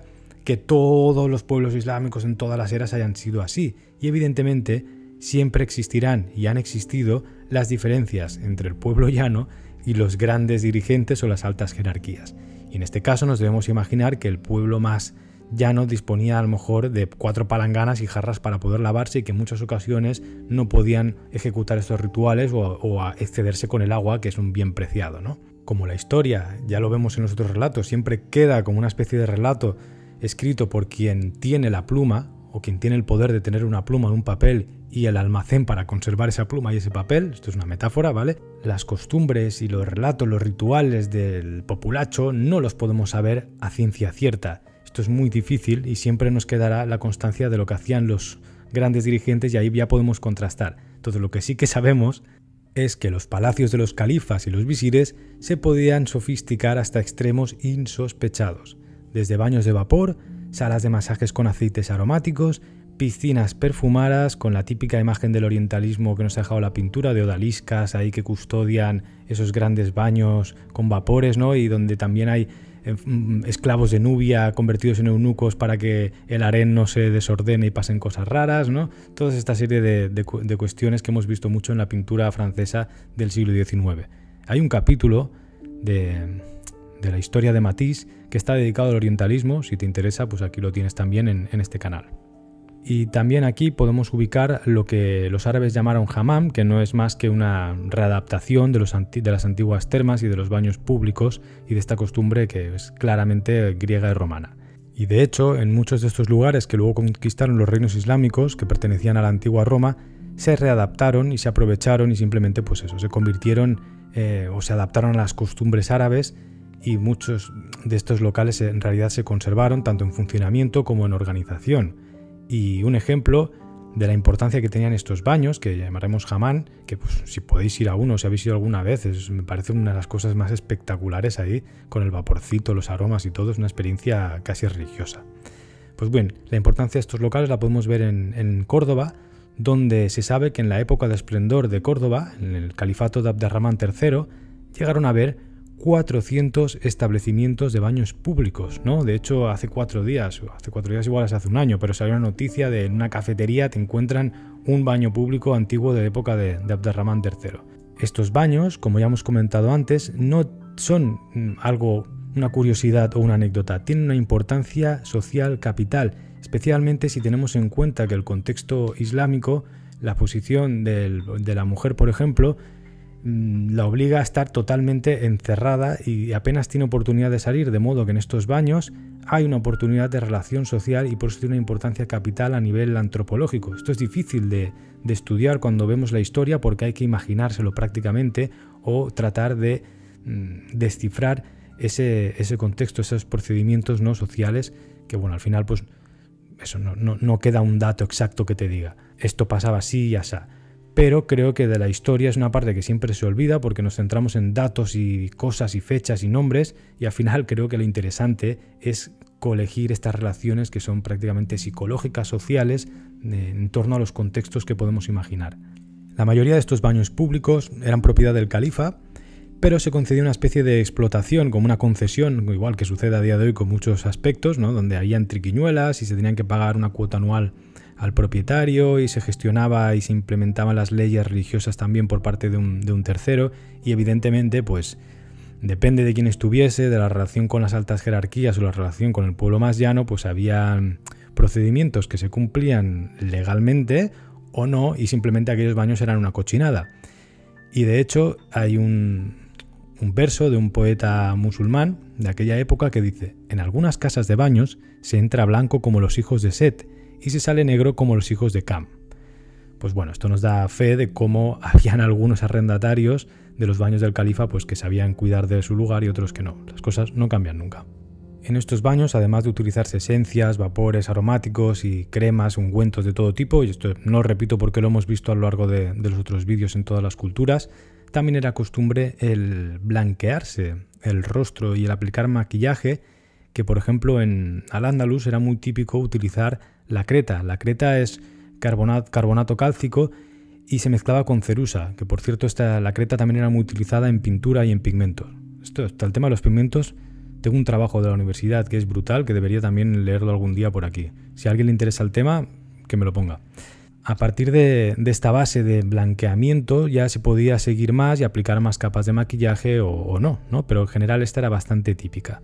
que todos los pueblos islámicos en todas las eras hayan sido así. Y evidentemente siempre existirán y han existido las diferencias entre el pueblo llano y los grandes dirigentes o las altas jerarquías. Y en este caso nos debemos imaginar que el pueblo más llano disponía a lo mejor de 4 palanganas y jarras para poder lavarse y que en muchas ocasiones no podían ejecutar estos rituales o excederse con el agua, que es un bien preciado, ¿no? Como la historia, ya lo vemos en los otros relatos, siempre queda como una especie de relato escrito por quien tiene la pluma o quien tiene el poder de tener una pluma en un papel y el almacén para conservar esa pluma y ese papel, esto es una metáfora, ¿vale? Las costumbres y los relatos, los rituales del populacho no los podemos saber a ciencia cierta. Esto es muy difícil y siempre nos quedará la constancia de lo que hacían los grandes dirigentes y ahí ya podemos contrastar. Entonces lo que sí que sabemos es que los palacios de los califas y los visires se podían sofisticar hasta extremos insospechados, desde baños de vapor, salas de masajes con aceites aromáticos, piscinas perfumadas con la típica imagen del orientalismo que nos ha dejado la pintura de odaliscas ahí que custodian esos grandes baños con vapores, ¿no? Y donde también hay esclavos de Nubia convertidos en eunucos para que el harén no se desordene y pasen cosas raras, ¿no? Toda esta serie de cuestiones que hemos visto mucho en la pintura francesa del siglo XIX. Hay un capítulo de la historia de Matisse que está dedicado al orientalismo. Si te interesa, pues aquí lo tienes también en este canal. Y también aquí podemos ubicar lo que los árabes llamaron hammam, que no es más que una readaptación de las antiguas termas y de los baños públicos y de esta costumbre que es claramente griega y romana. Y de hecho, en muchos de estos lugares que luego conquistaron los reinos islámicos, que pertenecían a la antigua Roma, se readaptaron y se aprovecharon y simplemente pues eso, se convirtieron o se adaptaron a las costumbres árabes, y muchos de estos locales en realidad se conservaron tanto en funcionamiento como en organización. Y un ejemplo de la importancia que tenían estos baños, que llamaremos hammam, que pues, si podéis ir a uno, si habéis ido alguna vez, me parece una de las cosas más espectaculares ahí, con el vaporcito, los aromas y todo, es una experiencia casi religiosa. Pues bien, la importancia de estos locales la podemos ver en Córdoba, donde se sabe que en la época de esplendor de Córdoba, en el califato de Abderramán III, llegaron a haber 400 establecimientos de baños públicos, ¿no? De hecho, hace 4 días igual hace un año, pero salió una noticia de en una cafetería te encuentran un baño público antiguo de la época de Abderramán III. Estos baños, como ya hemos comentado antes, no son una curiosidad o una anécdota, tienen una importancia social capital, especialmente si tenemos en cuenta que el contexto islámico, la posición de la mujer, por ejemplo, la obliga a estar totalmente encerrada y apenas tiene oportunidad de salir, de modo que en estos baños hay una oportunidad de relación social y por eso tiene una importancia capital a nivel antropológico. Esto es difícil de estudiar cuando vemos la historia porque hay que imaginárselo prácticamente o tratar de descifrar ese contexto, esos procedimientos no sociales que, bueno, al final pues eso no queda un dato exacto que te diga esto pasaba así y así. Pero creo que de la historia es una parte que siempre se olvida porque nos centramos en datos y cosas y fechas y nombres y al final creo que lo interesante es colegir estas relaciones que son prácticamente psicológicas, sociales, en torno a los contextos que podemos imaginar. La mayoría de estos baños públicos eran propiedad del califa, pero se concedía una especie de explotación, como una concesión, igual que sucede a día de hoy con muchos aspectos, ¿no? Donde habían triquiñuelas y se tenían que pagar una cuota anual al propietario y se gestionaba y se implementaban las leyes religiosas también por parte de un tercero y evidentemente pues depende de quién estuviese, de la relación con las altas jerarquías o la relación con el pueblo más llano, pues había procedimientos que se cumplían legalmente o no y simplemente aquellos baños eran una cochinada. Y de hecho hay un verso de un poeta musulmán de aquella época que dice: en algunas casas de baños se entra blanco como los hijos de Set y se sale negro como los hijos de Cam. Pues bueno, esto nos da fe de cómo habían algunos arrendatarios de los baños del califa pues que sabían cuidar de su lugar y otros que no. Las cosas no cambian nunca. En estos baños, además de utilizarse esencias, vapores aromáticos y cremas, ungüentos de todo tipo, y esto no lo repito porque lo hemos visto a lo largo de los otros vídeos en todas las culturas, también era costumbre el blanquearse el rostro y el aplicar maquillaje, que por ejemplo en Al-Ándalus era muy típico utilizar la creta. La creta es carbonato cálcico y se mezclaba con cerusa, que por cierto la creta también era muy utilizada en pintura y en pigmentos. El tema de los pigmentos Tengo un trabajo de la universidad que es brutal, que debería también leerlo algún día por aquí. Si a alguien le interesa el tema, que me lo ponga. A partir de esta base de blanqueamiento ya se podía seguir más y aplicar más capas de maquillaje o no, pero en general esta era bastante típica.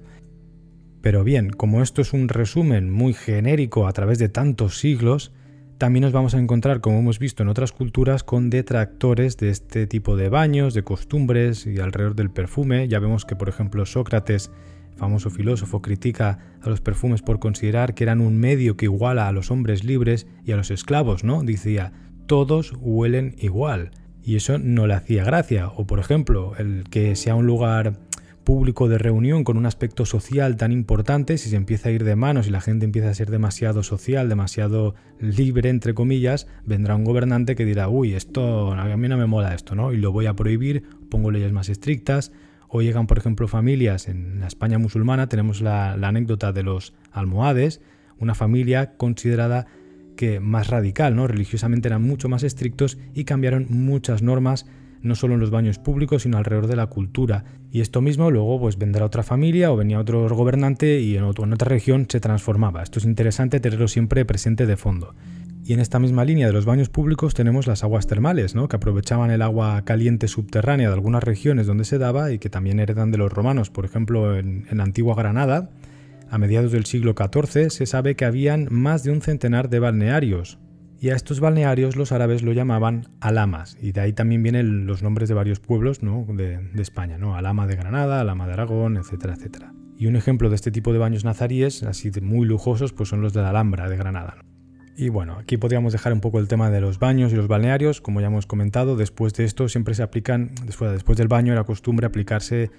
Pero bien, como esto es un resumen muy genérico a través de tantos siglos, también nos vamos a encontrar, como hemos visto en otras culturas, con detractores de este tipo de baños, de costumbres y alrededor del perfume. Ya vemos que, por ejemplo, Sócrates, famoso filósofo, critica a los perfumes por considerar que eran un medio que iguala a los hombres libres y a los esclavos, ¿no? Decía, todos huelen igual. Y eso no le hacía gracia. O, por ejemplo, el que sea un lugar público de reunión con un aspecto social tan importante, si se empieza a ir de manos y la gente empieza a ser demasiado social, demasiado libre, entre comillas, vendrá un gobernante que dirá, uy, esto, a mí no me mola esto, ¿no? Y lo voy a prohibir, pongo leyes más estrictas. O llegan, por ejemplo, familias, en la España musulmana tenemos la anécdota de los almohades, una familia considerada que más radical, ¿no? Religiosamente eran mucho más estrictos y cambiaron muchas normas, no solo en los baños públicos, sino alrededor de la cultura. Y esto mismo luego pues vendrá otra familia o venía otro gobernante y en otra región se transformaba. Esto es interesante tenerlo siempre presente de fondo. Y en esta misma línea de los baños públicos tenemos las aguas termales, ¿no? Que aprovechaban el agua caliente subterránea de algunas regiones donde se daba y que también heredan de los romanos. Por ejemplo, en la antigua Granada, a mediados del siglo XIV, se sabe que habían más de un centenar de balnearios. Y a estos balnearios los árabes lo llamaban alamas. Y de ahí también vienen los nombres de varios pueblos, ¿no? de España, ¿no? Alhama de Granada, Alhama de Aragón, etcétera, etcétera. Y un ejemplo de este tipo de baños nazaríes, así de muy lujosos, pues son los de la Alhambra de Granada, ¿no? Y bueno, aquí podríamos dejar un poco el tema de los baños y los balnearios, como ya hemos comentado. Después de esto siempre se aplican, después del baño era costumbre aplicarse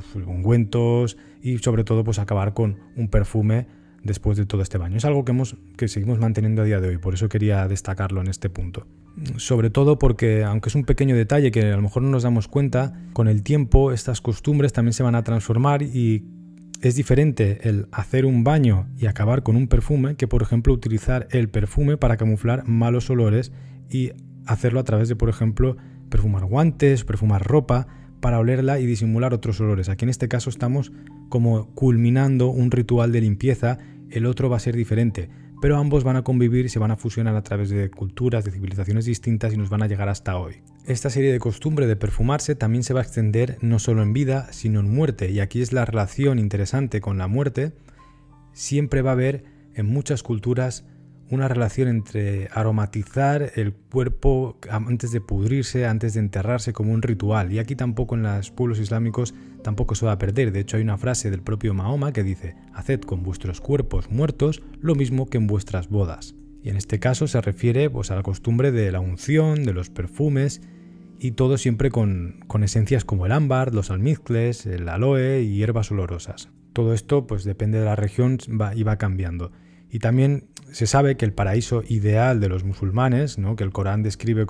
ungüentos y sobre todo pues acabar con un perfume después de todo este baño. Es algo que seguimos manteniendo a día de hoy, por eso quería destacarlo en este punto. Sobre todo porque, aunque es un pequeño detalle que a lo mejor no nos damos cuenta, con el tiempo estas costumbres también se van a transformar y es diferente el hacer un baño y acabar con un perfume que, por ejemplo, utilizar el perfume para camuflar malos olores y hacerlo a través de, por ejemplo, perfumar guantes, perfumar ropa para olerla y disimular otros olores. Aquí en este caso estamos como culminando un ritual de limpieza, el otro va a ser diferente, pero ambos van a convivir y se van a fusionar a través de culturas, de civilizaciones distintas y nos van a llegar hasta hoy. Esta serie de costumbre de perfumarse también se va a extender no solo en vida, sino en muerte, y aquí es la relación interesante con la muerte. Siempre va a haber en muchas culturas una relación entre aromatizar el cuerpo antes de pudrirse, antes de enterrarse como un ritual, y aquí tampoco en los pueblos islámicos tampoco se va a perder. De hecho hay una frase del propio Mahoma que dice: haced con vuestros cuerpos muertos lo mismo que en vuestras bodas. Y en este caso se refiere pues a la costumbre de la unción, de los perfumes, y todo siempre con esencias como el ámbar, los almizcles, el aloe y hierbas olorosas. Todo esto pues depende de la región y va cambiando. Y también se sabe que el paraíso ideal de los musulmanes, ¿no? Que el Corán describe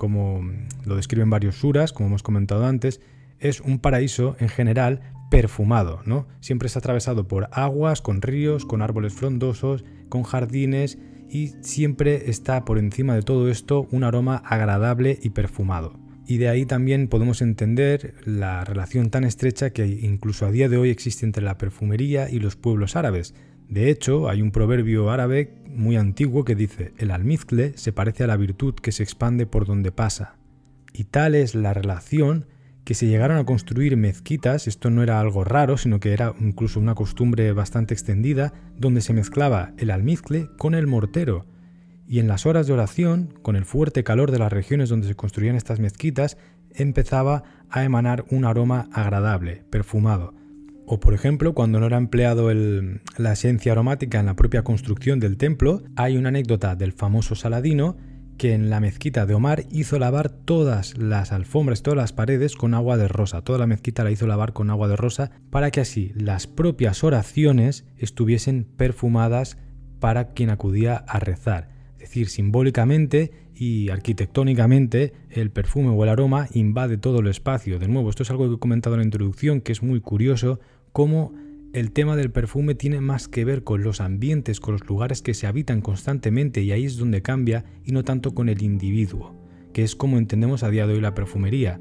lo describe en varios suras, como hemos comentado antes, es un paraíso en general perfumado, ¿no? Siempre está atravesado por aguas, con ríos, con árboles frondosos, con jardines, y siempre está por encima de todo esto un aroma agradable y perfumado. Y de ahí también podemos entender la relación tan estrecha que incluso a día de hoy existe entre la perfumería y los pueblos árabes. De hecho, hay un proverbio árabe muy antiguo que dice: el almizcle se parece a la virtud que se expande por donde pasa. Y tal es la relación que se llegaron a construir mezquitas. Esto no era algo raro, sino que era incluso una costumbre bastante extendida, donde se mezclaba el almizcle con el mortero. Y en las horas de oración, con el fuerte calor de las regiones donde se construían estas mezquitas, empezaba a emanar un aroma agradable, perfumado. O por ejemplo, cuando no era empleado la esencia aromática en la propia construcción del templo, hay una anécdota del famoso Saladino que en la mezquita de Omar hizo lavar todas las alfombras, todas las paredes con agua de rosa. Toda la mezquita la hizo lavar con agua de rosa para que así las propias oraciones estuviesen perfumadas para quien acudía a rezar. Es decir, simbólicamente y arquitectónicamente el perfume o el aroma invade todo el espacio. De nuevo, esto es algo que he comentado en la introducción, que es muy curioso cómo el tema del perfume tiene más que ver con los ambientes, con los lugares que se habitan constantemente, y ahí es donde cambia, y no tanto con el individuo, que es como entendemos a día de hoy la perfumería.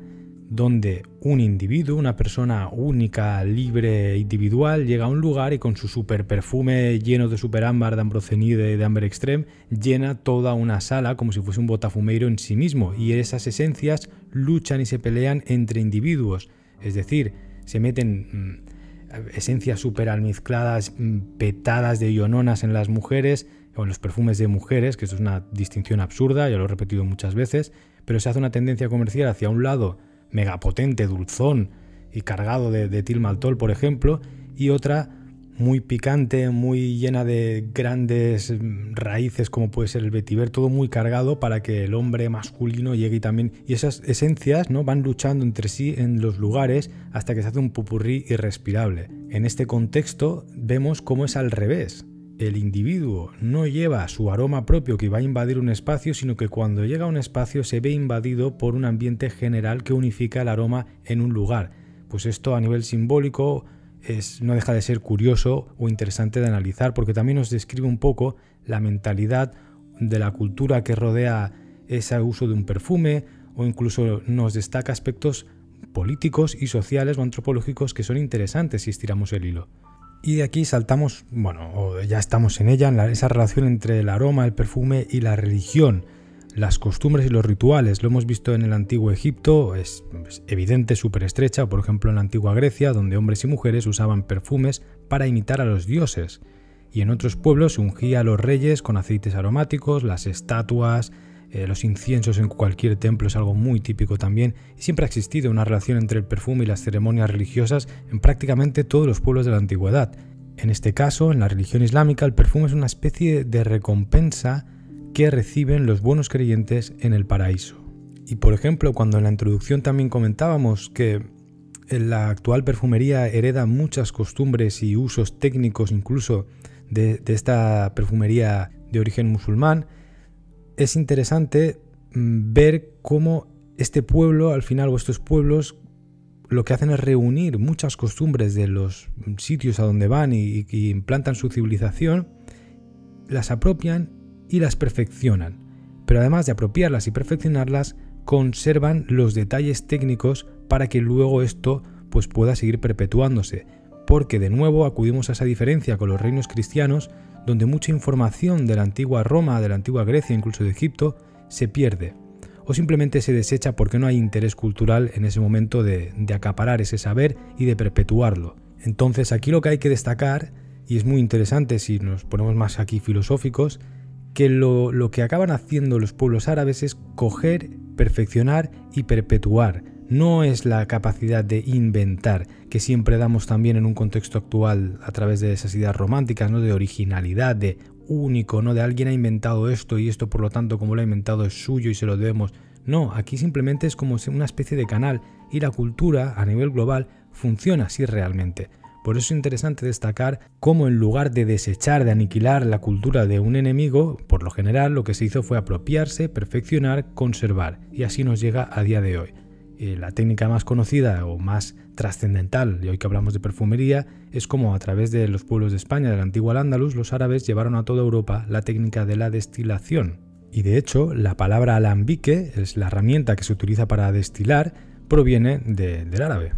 donde un individuo, una persona única, libre, individual, llega a un lugar y con su super perfume lleno de super ámbar, de ambrocenide, de amber extreme, llena toda una sala como si fuese un botafumeiro en sí mismo, y esas esencias luchan y se pelean entre individuos, es decir, se meten esencias super almizcladas, petadas de iononas en las mujeres o en los perfumes de mujeres, que esto es una distinción absurda, ya lo he repetido muchas veces, pero se hace una tendencia comercial hacia un lado megapotente, dulzón y cargado de etilmaltol, por ejemplo, y otra muy picante, muy llena de grandes raíces como puede ser el vetiver, todo muy cargado para que el hombre masculino llegue y también... Y esas esencias, ¿no?, van luchando entre sí en los lugares hasta que se hace un popurrí irrespirable. En este contexto vemos cómo es al revés. El individuo no lleva su aroma propio que va a invadir un espacio, sino que cuando llega a un espacio se ve invadido por un ambiente general que unifica el aroma en un lugar. Pues esto a nivel simbólico no deja de ser curioso o interesante de analizar, porque también nos describe un poco la mentalidad de la cultura que rodea ese uso de un perfume, o incluso nos destaca aspectos políticos y sociales o antropológicos que son interesantes si estiramos el hilo. Y de aquí saltamos, ya estamos en ella, esa relación entre el aroma, el perfume y la religión, las costumbres y los rituales. Lo hemos visto en el antiguo Egipto, es evidente, súper estrecha, por ejemplo en la antigua Grecia, donde hombres y mujeres usaban perfumes para imitar a los dioses. Y en otros pueblos se ungía a los reyes con aceites aromáticos, las estatuas, los inciensos en cualquier templo es algo muy típico también, y siempre ha existido una relación entre el perfume y las ceremonias religiosas en prácticamente todos los pueblos de la antigüedad. En este caso, en la religión islámica, el perfume es una especie de recompensa que reciben los buenos creyentes en el paraíso. Y por ejemplo, cuando en la introducción también comentábamos que la actual perfumería hereda muchas costumbres y usos técnicos incluso de esta perfumería de origen musulmán, es interesante ver cómo este pueblo, al final, o estos pueblos, lo que hacen es reunir muchas costumbres de los sitios a donde van y implantan su civilización, las apropian y las perfeccionan. Pero además de apropiarlas y perfeccionarlas, conservan los detalles técnicos para que luego esto pues, pueda seguir perpetuándose. Porque de nuevo acudimos a esa diferencia con los reinos cristianos, donde mucha información de la antigua Roma, de la antigua Grecia, incluso de Egipto, se pierde o simplemente se desecha porque no hay interés cultural en ese momento de acaparar ese saber y de perpetuarlo. Entonces aquí lo que hay que destacar, y es muy interesante si nos ponemos más aquí filosóficos, que lo que acaban haciendo los pueblos árabes es coger, perfeccionar y perpetuar. No es la capacidad de inventar, que siempre damos también en un contexto actual a través de esas ideas románticas, ¿no?, de originalidad, de único, ¿no?, de alguien ha inventado esto y esto por lo tanto como lo ha inventado es suyo y se lo debemos. No, aquí simplemente es como una especie de canal y la cultura a nivel global funciona así realmente. Por eso es interesante destacar cómo en lugar de desechar, de aniquilar la cultura de un enemigo, por lo general lo que se hizo fue apropiarse, perfeccionar, conservar, y así nos llega a día de hoy. La técnica más conocida o más trascendental, y hoy que hablamos de perfumería, es como a través de los pueblos de España, del antiguo Al-Ándalus, los árabes llevaron a toda Europa la técnica de la destilación. Y de hecho, la palabra alambique, es la herramienta que se utiliza para destilar, proviene del árabe.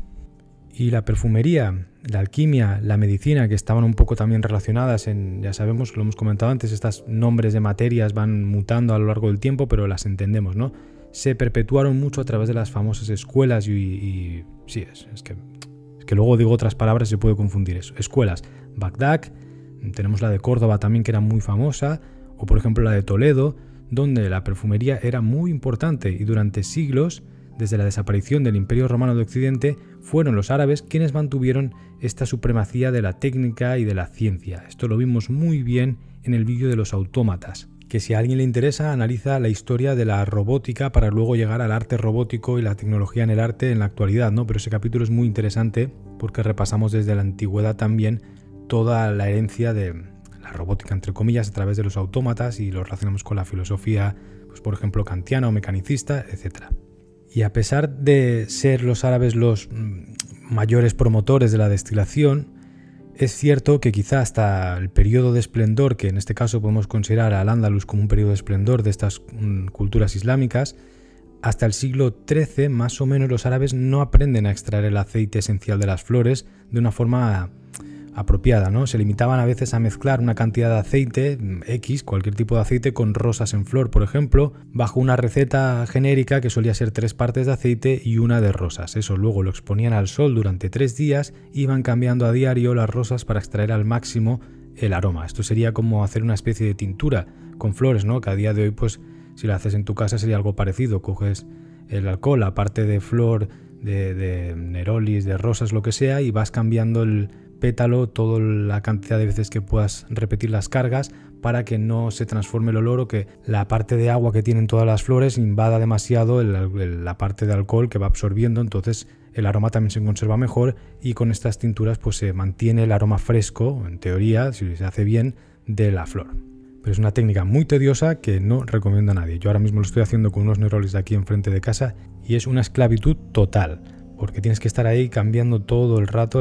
Y la perfumería, la alquimia, la medicina, que estaban un poco también relacionadas ya sabemos, lo hemos comentado antes, estos nombres de materias van mutando a lo largo del tiempo, pero las entendemos, ¿no? Se perpetuaron mucho a través de las famosas escuelas y sí, es que luego digo otras palabras y se puede confundir eso. Escuelas, Bagdad, tenemos la de Córdoba también que era muy famosa, o por ejemplo la de Toledo, donde la perfumería era muy importante y durante siglos, desde la desaparición del Imperio Romano de Occidente, fueron los árabes quienes mantuvieron esta supremacía de la técnica y de la ciencia. Esto lo vimos muy bien en el vídeo de los autómatas, que si a alguien le interesa analiza la historia de la robótica para luego llegar al arte robótico y la tecnología en el arte en la actualidad, ¿no? Pero ese capítulo es muy interesante porque repasamos desde la antigüedad también toda la herencia de la robótica, entre comillas, a través de los autómatas y lo relacionamos con la filosofía, pues por ejemplo, kantiana o mecanicista, etc. Y a pesar de ser los árabes los mayores promotores de la destilación, es cierto que quizá hasta el periodo de esplendor, que en este caso podemos considerar al Andalus como un periodo de esplendor de estas culturas islámicas, hasta el siglo XIII, más o menos, los árabes no aprenden a extraer el aceite esencial de las flores de una forma apropiada, ¿no? Se limitaban a veces a mezclar una cantidad de aceite X, cualquier tipo de aceite, con rosas en flor, por ejemplo, bajo una receta genérica que solía ser 3 partes de aceite y una de rosas. Eso luego lo exponían al sol durante 3 días, iban cambiando a diario las rosas para extraer al máximo el aroma. Esto sería como hacer una especie de tintura con flores, ¿no? Que a día de hoy, pues, si lo haces en tu casa sería algo parecido. Coges el alcohol, la parte de flor, de nerolis, de rosas, lo que sea, y vas cambiando el pétalo toda la cantidad de veces que puedas repetir las cargas para que no se transforme el olor o que la parte de agua que tienen todas las flores invada demasiado la parte de alcohol que va absorbiendo. Entonces el aroma también se conserva mejor y con estas tinturas pues se mantiene el aroma fresco, en teoría, si se hace bien, de la flor. Pero es una técnica muy tediosa que no recomiendo a nadie. Yo ahora mismo lo estoy haciendo con unos nerolis de aquí enfrente de casa y es una esclavitud total, porque tienes que estar ahí cambiando todo el rato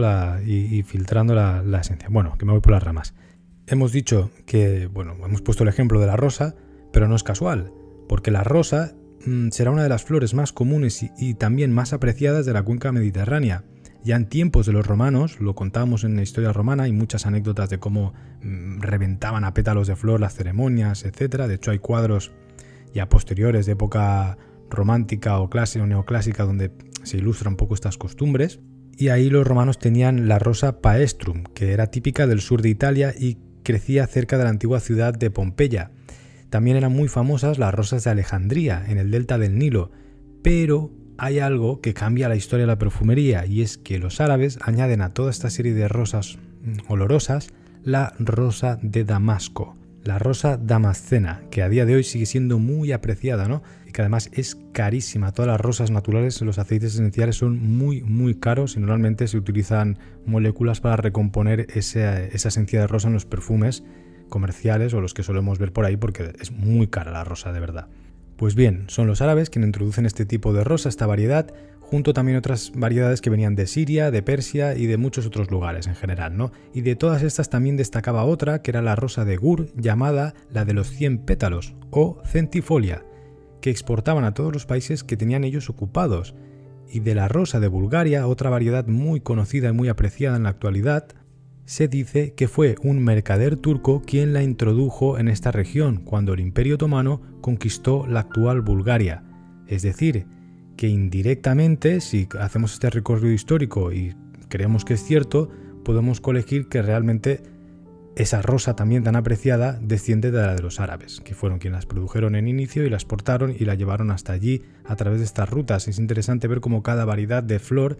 y filtrando la esencia. Bueno, que me voy por las ramas. Hemos dicho que, bueno, hemos puesto el ejemplo de la rosa, pero no es casual, porque la rosa será una de las flores más comunes y también más apreciadas de la cuenca mediterránea. Ya en tiempos de los romanos, lo contábamos en la historia romana, hay muchas anécdotas de cómo reventaban a pétalos de flor las ceremonias, etc. De hecho, hay cuadros ya posteriores de época romántica o clásica o neoclásica donde se ilustran un poco estas costumbres. Y ahí los romanos tenían la rosa paestrum, que era típica del sur de Italia y crecía cerca de la antigua ciudad de Pompeya. También eran muy famosas las rosas de Alejandría, en el delta del Nilo, pero hay algo que cambia la historia de la perfumería, y es que los árabes añaden a toda esta serie de rosas olorosas la rosa de Damasco, la rosa damascena, que a día de hoy sigue siendo muy apreciada, ¿no? Y que además es carísima. Todas las rosas naturales, los aceites esenciales son muy caros y normalmente se utilizan moléculas para recomponer esa esencia de rosa en los perfumes comerciales o los que solemos ver por ahí, porque es muy cara la rosa de verdad. Pues bien, son los árabes quienes introducen este tipo de rosa, esta variedad, junto también a otras variedades que venían de Siria, de Persia y de muchos otros lugares en general, ¿no? Y de todas estas también destacaba otra, que era la rosa de Gur, llamada la de los 100 pétalos, o centifolia, que exportaban a todos los países que tenían ellos ocupados. Y de la rosa de Bulgaria, otra variedad muy conocida y muy apreciada en la actualidad, se dice que fue un mercader turco quien la introdujo en esta región cuando el Imperio Otomano conquistó la actual Bulgaria. Es decir, que indirectamente, si hacemos este recorrido histórico y creemos que es cierto, podemos colegir que realmente esa rosa también tan apreciada desciende de la de los árabes, que fueron quienes las produjeron en inicio y la exportaron y la llevaron hasta allí a través de estas rutas. Es interesante ver cómo cada variedad de flor,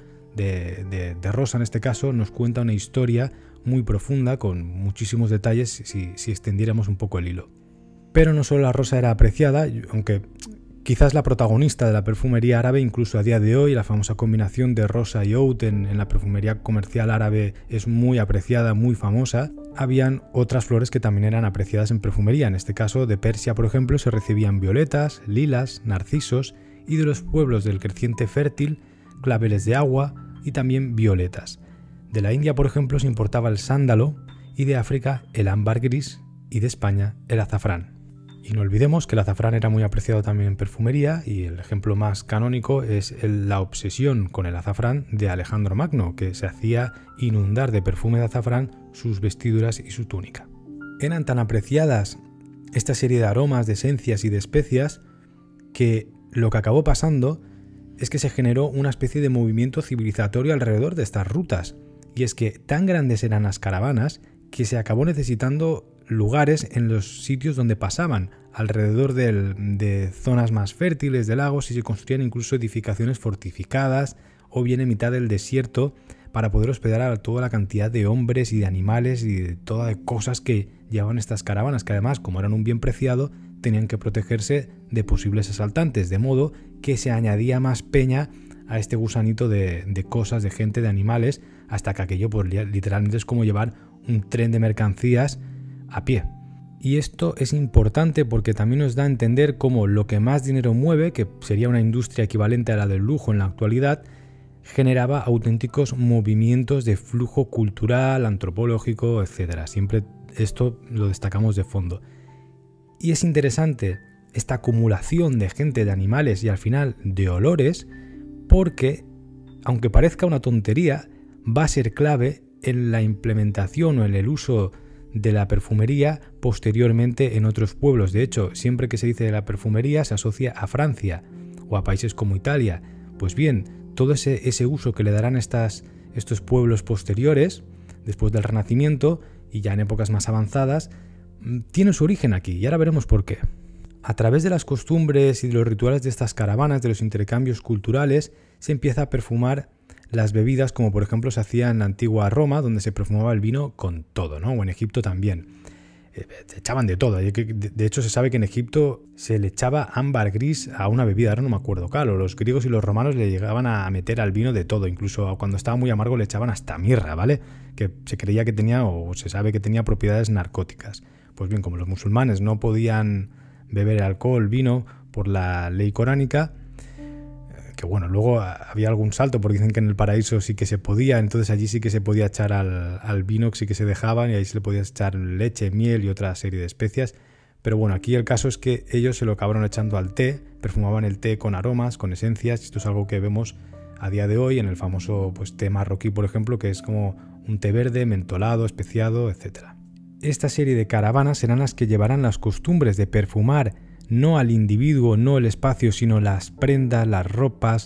de rosa en este caso, nos cuenta una historia muy profunda con muchísimos detalles si extendiéramos un poco el hilo. Pero no solo la rosa era apreciada, aunque quizás la protagonista de la perfumería árabe, incluso a día de hoy, la famosa combinación de rosa y oud en la perfumería comercial árabe es muy apreciada, muy famosa. Habían otras flores que también eran apreciadas en perfumería. En este caso, de Persia, por ejemplo, se recibían violetas, lilas, narcisos, y de los pueblos del creciente fértil, claveles de agua y también violetas. De la India, por ejemplo, se importaba el sándalo, y de África el ámbar gris, y de España el azafrán. Y no olvidemos que el azafrán era muy apreciado también en perfumería, y el ejemplo más canónico es la obsesión con el azafrán de Alejandro Magno, que se hacía inundar de perfume de azafrán sus vestiduras y su túnica. Eran tan apreciadas esta serie de aromas, de esencias y de especias que lo que acabó pasando es que se generó una especie de movimiento civilizatorio alrededor de estas rutas. Y es que tan grandes eran las caravanas que se acabó necesitando lugares en los sitios donde pasaban, alrededor de zonas más fértiles de lagos, y se construían incluso edificaciones fortificadas o bien en mitad del desierto para poder hospedar a toda la cantidad de hombres y de animales y de todas de cosas que llevaban estas caravanas, que además, como eran un bien preciado, tenían que protegerse de posibles asaltantes, de modo que se añadía más peña a este gusanito de cosas, de gente, de animales, hasta que aquello pues, literalmente es como llevar un tren de mercancías a pie. Y esto es importante porque también nos da a entender cómo lo que más dinero mueve, que sería una industria equivalente a la del lujo en la actualidad, generaba auténticos movimientos de flujo cultural, antropológico, etc. Siempre esto lo destacamos de fondo. Y es interesante esta acumulación de gente, de animales y al final de olores, porque, aunque parezca una tontería, va a ser clave en la implementación o en el uso de la perfumería posteriormente en otros pueblos. De hecho, siempre que se dice de la perfumería se asocia a Francia o a países como Italia. Pues bien, todo ese uso que le darán estos pueblos posteriores, después del Renacimiento y ya en épocas más avanzadas, tiene su origen aquí, y ahora veremos por qué. A través de las costumbres y de los rituales de estas caravanas, de los intercambios culturales, se empieza a perfumar las bebidas, como por ejemplo se hacía en la antigua Roma, donde se perfumaba el vino con todo, ¿no? O en Egipto también. Se echaban de todo. De hecho, se sabe que en Egipto se le echaba ámbar gris a una bebida, ahora no me acuerdo, claro. Los griegos y los romanos le llegaban a meter al vino de todo, incluso cuando estaba muy amargo le echaban hasta mirra, ¿vale? Que se creía que tenía, o se sabe que tenía propiedades narcóticas. Pues bien, como los musulmanes no podían beber alcohol, vino, por la ley coránica, que bueno, luego había algún salto porque dicen que en el paraíso sí que se podía, entonces allí sí que se podía echar al vino, sí que se dejaban, y ahí se le podía echar leche, miel y otra serie de especias. Pero bueno, aquí el caso es que ellos se lo acabaron echando al té, perfumaban el té con aromas, con esencias, y esto es algo que vemos a día de hoy en el famoso té marroquí, por ejemplo, que es como un té verde, mentolado, especiado, etc. Esta serie de caravanas serán las que llevarán las costumbres de perfumar no al individuo, no el espacio, sino las prendas, las ropas,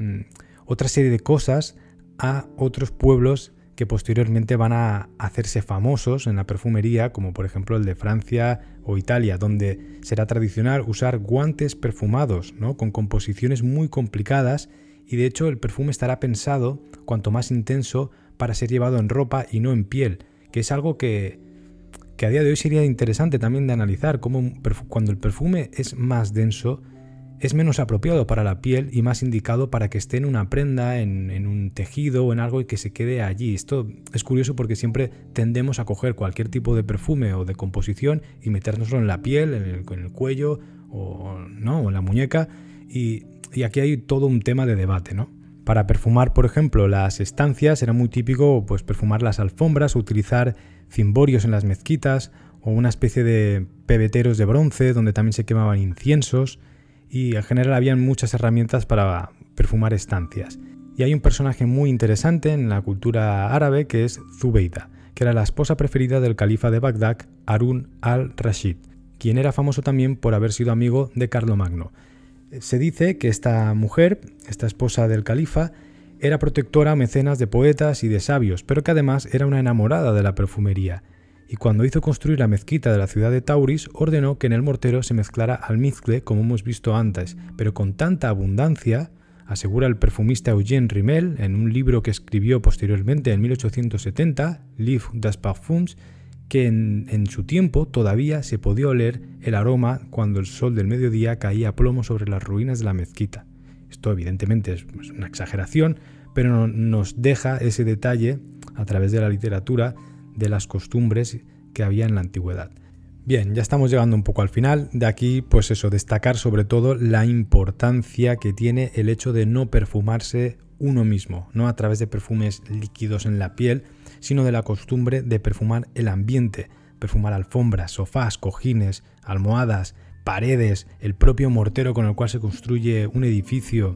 otra serie de cosas a otros pueblos que posteriormente van a hacerse famosos en la perfumería, como por ejemplo el de Francia o Italia, donde será tradicional usar guantes perfumados, ¿no? Con composiciones muy complicadas, y de hecho el perfume estará pensado, cuanto más intenso, para ser llevado en ropa y no en piel, que es algo que a día de hoy sería interesante también de analizar, cómo cuando el perfume es más denso es menos apropiado para la piel y más indicado para que esté en una prenda, en un tejido o en algo y que se quede allí. Esto es curioso porque siempre tendemos a coger cualquier tipo de perfume o de composición y metérnoslo en la piel, en el cuello o en la muñeca, y aquí hay todo un tema de debate, ¿no? Para perfumar, por ejemplo, las estancias era muy típico pues perfumar las alfombras o utilizar cimborios en las mezquitas o una especie de pebeteros de bronce donde también se quemaban inciensos, y en general habían muchas herramientas para perfumar estancias. Y hay un personaje muy interesante en la cultura árabe que es Zubeida, que era la esposa preferida del califa de Bagdad, Harún al-Rashid, quien era famoso también por haber sido amigo de Carlomagno. Se dice que esta mujer, esta esposa del califa, era protectora, mecenas de poetas y de sabios, pero que además era una enamorada de la perfumería. Y cuando hizo construir la mezquita de la ciudad de Tauris, ordenó que en el mortero se mezclara almizcle, como hemos visto antes, pero con tanta abundancia, asegura el perfumista Eugène Rimmel en un libro que escribió posteriormente en 1870, Livre des Parfums, que en su tiempo todavía se podía oler el aroma cuando el sol del mediodía caía a plomo sobre las ruinas de la mezquita. Esto evidentemente es una exageración, pero nos deja ese detalle a través de la literatura de las costumbres que había en la antigüedad. Bien, ya estamos llegando un poco al final. De aquí, pues eso, destacar sobre todo la importancia que tiene el hecho de no perfumarse uno mismo, no a través de perfumes líquidos en la piel, sino de la costumbre de perfumar el ambiente, perfumar alfombras, sofás, cojines, almohadas, paredes, el propio mortero con el cual se construye un edificio,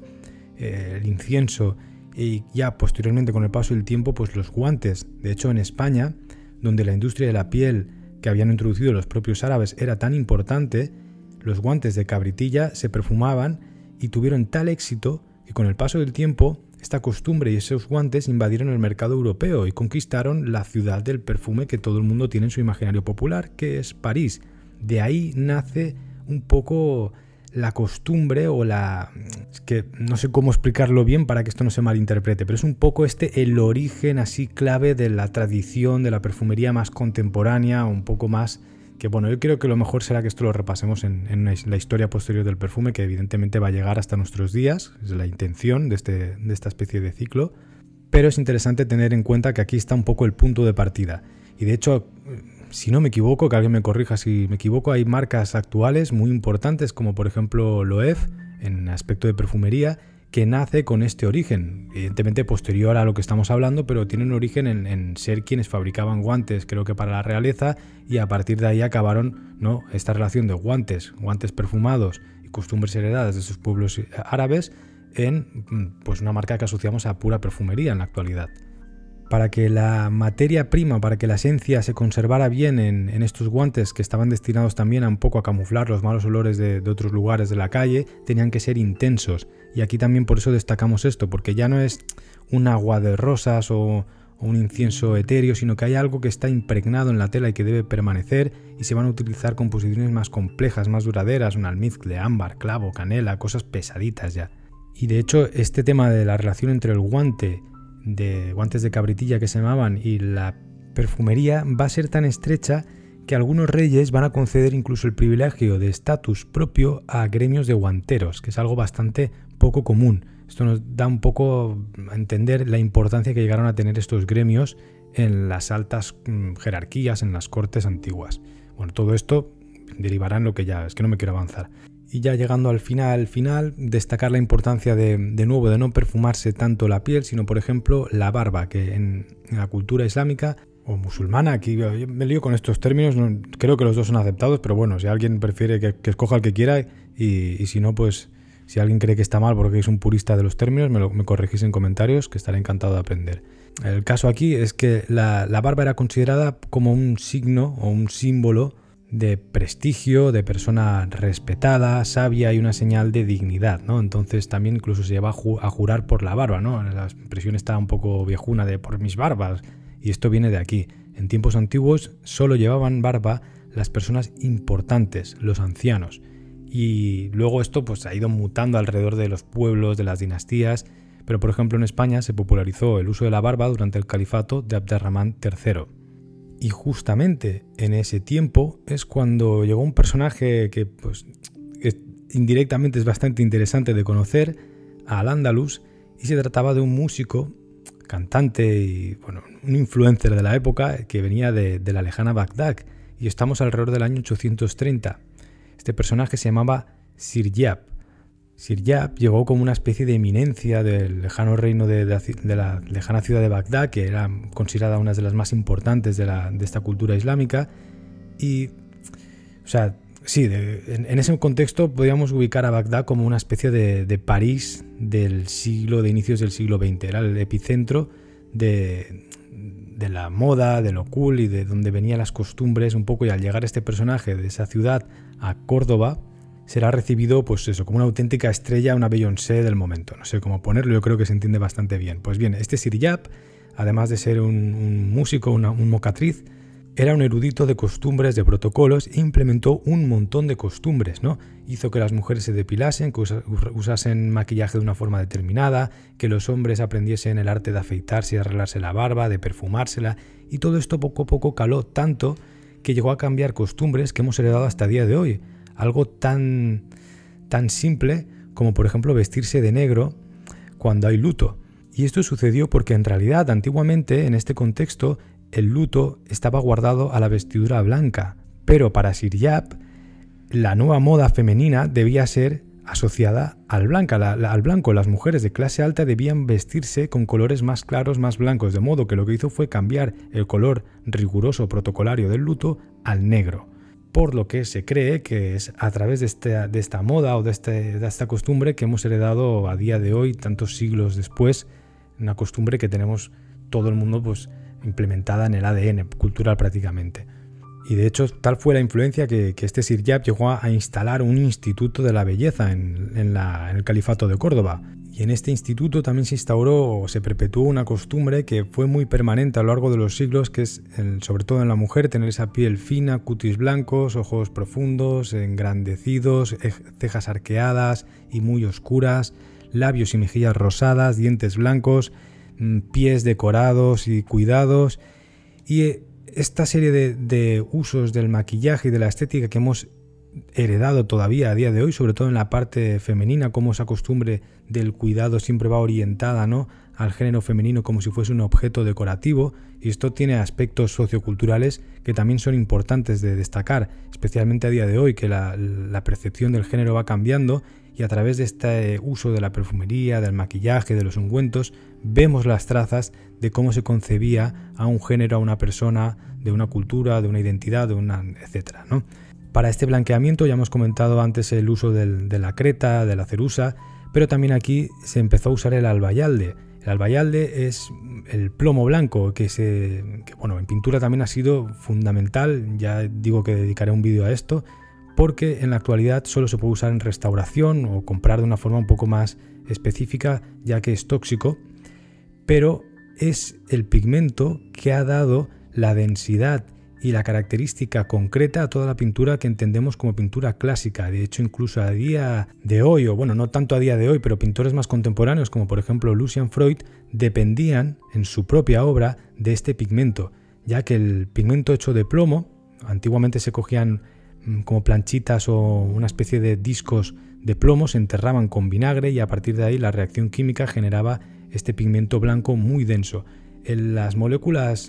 el incienso, y ya posteriormente con el paso del tiempo pues los guantes. De hecho, en España, donde la industria de la piel que habían introducido los propios árabes era tan importante, los guantes de cabritilla se perfumaban y tuvieron tal éxito que con el paso del tiempo esta costumbre y esos guantes invadieron el mercado europeo y conquistaron la ciudad del perfume que todo el mundo tiene en su imaginario popular, que es París. De ahí nace un poco la costumbre o es que no sé cómo explicarlo bien para que esto no se malinterprete, pero es un poco el origen así clave de la tradición de la perfumería más contemporánea, un poco más que bueno, yo creo que lo mejor será que esto lo repasemos en la historia posterior del perfume, que evidentemente va a llegar hasta nuestros días, es la intención de esta especie de ciclo, pero es interesante tener en cuenta que aquí está un poco el punto de partida. Y de hecho, si no me equivoco, que alguien me corrija si me equivoco, hay marcas actuales muy importantes como por ejemplo Loewe en aspecto de perfumería que nace con este origen, evidentemente posterior a lo que estamos hablando, pero tiene un origen en ser quienes fabricaban guantes, creo que para la realeza, y a partir de ahí acabaron, ¿no?, esta relación de guantes perfumados y costumbres heredadas de sus pueblos árabes en pues una marca que asociamos a pura perfumería en la actualidad. Para que la materia prima, para que la esencia se conservara bien en estos guantes que estaban destinados también a un poco a camuflar los malos olores de otros lugares de la calle, tenían que ser intensos. Y aquí también por eso destacamos esto, porque ya no es un agua de rosas o un incienso etéreo, sino que hay algo que está impregnado en la tela y que debe permanecer, y se van a utilizar composiciones más complejas, más duraderas, un almizcle, ámbar, clavo, canela, cosas pesaditas ya. Y de hecho este tema de la relación entre el guantes de cabritilla que se llamaban y la perfumería va a ser tan estrecha que algunos reyes van a conceder incluso el privilegio de estatus propio a gremios de guanteros, que es algo bastante poco común. Esto nos da un poco a entender la importancia que llegaron a tener estos gremios en las altas jerarquías, en las cortes antiguas. Bueno, todo esto derivará en lo que ya, es que no me quiero avanzar. Y ya llegando al final, destacar la importancia de nuevo de no perfumarse tanto la piel, sino por ejemplo la barba, que en la cultura islámica o musulmana, aquí yo me lío con estos términos, no, creo que los dos son aceptados, pero bueno, si alguien prefiere que escoja el que quiera y si no, pues si alguien cree que está mal porque es un purista de los términos, me corregís en comentarios, que estaré encantado de aprender. El caso aquí es que la barba era considerada como un signo o un símbolo de prestigio, de persona respetada, sabia y una señal de dignidad, ¿no? Entonces también incluso se lleva a jurar por la barba, ¿no? La expresión está un poco viejuna de por mis barbas, y esto viene de aquí. En tiempos antiguos solo llevaban barba las personas importantes, los ancianos, y luego esto pues ha ido mutando alrededor de los pueblos, de las dinastías, pero por ejemplo en España se popularizó el uso de la barba durante el califato de Abderramán III. Y justamente en ese tiempo es cuando llegó un personaje que pues indirectamente es bastante interesante de conocer, al Andalus, y se trataba de un músico, cantante y bueno, un influencer de la época que venía de la lejana Bagdad, y estamos alrededor del año 830. Este personaje se llamaba Siryab. Siryab llegó como una especie de eminencia del lejano reino de la lejana ciudad de Bagdad, que era considerada una de las más importantes de esta cultura islámica. Y, o sea, sí, en ese contexto podríamos ubicar a Bagdad como una especie de París de inicios del siglo XX. Era el epicentro de la moda, de lo cool y de donde venían las costumbres un poco. Y al llegar este personaje de esa ciudad a Córdoba, será recibido, pues eso, como una auténtica estrella, una Beyoncé del momento. No sé cómo ponerlo, yo creo que se entiende bastante bien. Pues bien, este Siryab, además de ser un músico, un mocatriz, era un erudito de costumbres, de protocolos, e implementó un montón de costumbres, ¿no? Hizo que las mujeres se depilasen, que usasen maquillaje de una forma determinada, que los hombres aprendiesen el arte de afeitarse y arreglarse la barba, de perfumársela, y todo esto poco a poco caló tanto que llegó a cambiar costumbres que hemos heredado hasta el día de hoy. Algo tan simple como por ejemplo vestirse de negro cuando hay luto. Y esto sucedió porque en realidad antiguamente en este contexto el luto estaba guardado a la vestidura blanca, pero para Siryab la nueva moda femenina debía ser asociada al blanco. Las mujeres de clase alta debían vestirse con colores más claros, más blancos, de modo que lo que hizo fue cambiar el color riguroso protocolario del luto al negro. Por lo que se cree que es a través de esta moda o de esta costumbre que hemos heredado a día de hoy, tantos siglos después, una costumbre que tenemos todo el mundo pues implementada en el ADN cultural prácticamente. Y de hecho tal fue la influencia que este Siryab llegó a instalar un instituto de la belleza en el califato de Córdoba. Y en este instituto también se instauró o se perpetuó una costumbre que fue muy permanente a lo largo de los siglos, que es, sobre todo en la mujer, tener esa piel fina, cutis blancos, ojos profundos, engrandecidos, cejas arqueadas y muy oscuras, labios y mejillas rosadas, dientes blancos, pies decorados y cuidados. Y esta serie de usos del maquillaje y de la estética que hemos heredado todavía a día de hoy, sobre todo en la parte femenina, como esa costumbre del cuidado siempre va orientada, ¿no?, al género femenino como si fuese un objeto decorativo, y esto tiene aspectos socioculturales que también son importantes de destacar, especialmente a día de hoy, que la percepción del género va cambiando y a través de este uso de la perfumería, del maquillaje, de los ungüentos, vemos las trazas de cómo se concebía a un género, a una persona, de una cultura, de una identidad, etcétera, ¿no? Para este blanqueamiento ya hemos comentado antes el uso de la creta, de la cerusa, pero también aquí se empezó a usar el albayalde. El albayalde es el plomo blanco que bueno, en pintura también ha sido fundamental. Ya digo que dedicaré un vídeo a esto, porque en la actualidad solo se puede usar en restauración o comprar de una forma un poco más específica, ya que es tóxico, pero es el pigmento que ha dado la densidad y la característica concreta a toda la pintura que entendemos como pintura clásica. De hecho, incluso a día de hoy, o bueno, no tanto a día de hoy, pero pintores más contemporáneos como por ejemplo Lucian Freud dependían en su propia obra de este pigmento, ya que el pigmento hecho de plomo, antiguamente se cogían como planchitas o una especie de discos de plomo, se enterraban con vinagre y a partir de ahí la reacción química generaba este pigmento blanco muy denso. Las moléculas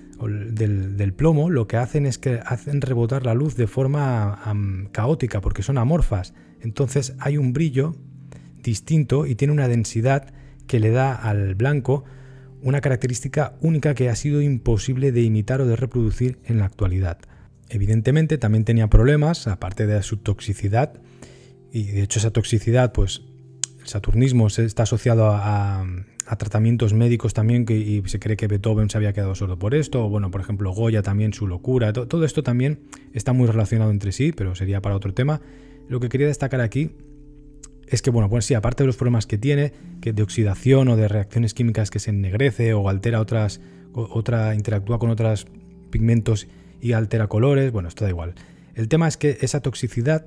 del plomo lo que hacen es que hacen rebotar la luz de forma caótica porque son amorfas, entonces hay un brillo distinto y tiene una densidad que le da al blanco una característica única que ha sido imposible de imitar o de reproducir en la actualidad. Evidentemente también tenía problemas, aparte de su toxicidad, y de hecho esa toxicidad, pues el saturnismo está asociado a tratamientos médicos también, y se cree que Beethoven se había quedado sordo por esto, o bueno, por ejemplo Goya también, su locura, todo esto también está muy relacionado entre sí, pero sería para otro tema. Lo que quería destacar aquí es que, bueno, pues sí, aparte de los problemas que tiene, que de oxidación o de reacciones químicas que se ennegrece o altera interactúa con otros pigmentos y altera colores, bueno, esto da igual. El tema es que esa toxicidad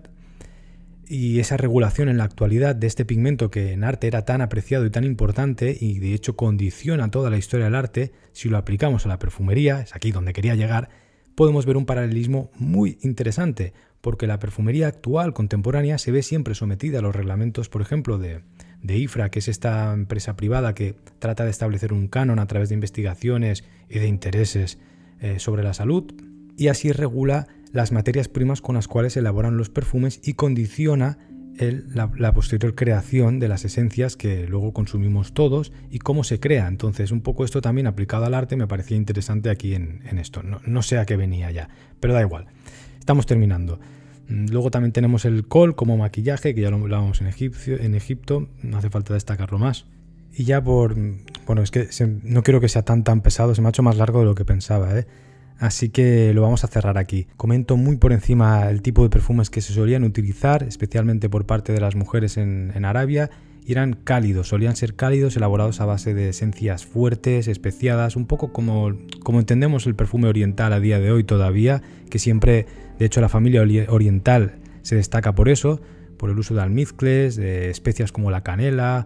y esa regulación en la actualidad de este pigmento, que en arte era tan apreciado y tan importante y de hecho condiciona toda la historia del arte, si lo aplicamos a la perfumería, es aquí donde quería llegar, podemos ver un paralelismo muy interesante, porque la perfumería actual, contemporánea, se ve siempre sometida a los reglamentos, por ejemplo, de IFRA, que es esta empresa privada que trata de establecer un canon a través de investigaciones y de intereses sobre la salud, y así regula las materias primas con las cuales se elaboran los perfumes y condiciona la posterior creación de las esencias que luego consumimos todos y cómo se crea. Entonces, un poco esto también aplicado al arte me parecía interesante aquí en esto. No sé a qué venía ya, pero da igual. Estamos terminando. Luego también tenemos el col como maquillaje, que ya lo hablábamos en Egipto, no hace falta destacarlo más. Y ya bueno, es que no quiero que sea tan pesado, se me ha hecho más largo de lo que pensaba, Así que lo vamos a cerrar aquí. Comento muy por encima el tipo de perfumes que se solían utilizar, especialmente por parte de las mujeres en Arabia, y eran cálidos, solían ser cálidos, elaborados a base de esencias fuertes, especiadas, un poco como entendemos el perfume oriental a día de hoy todavía, que siempre, de hecho la familia oriental se destaca por eso, por el uso de almizcles, de especias como la canela,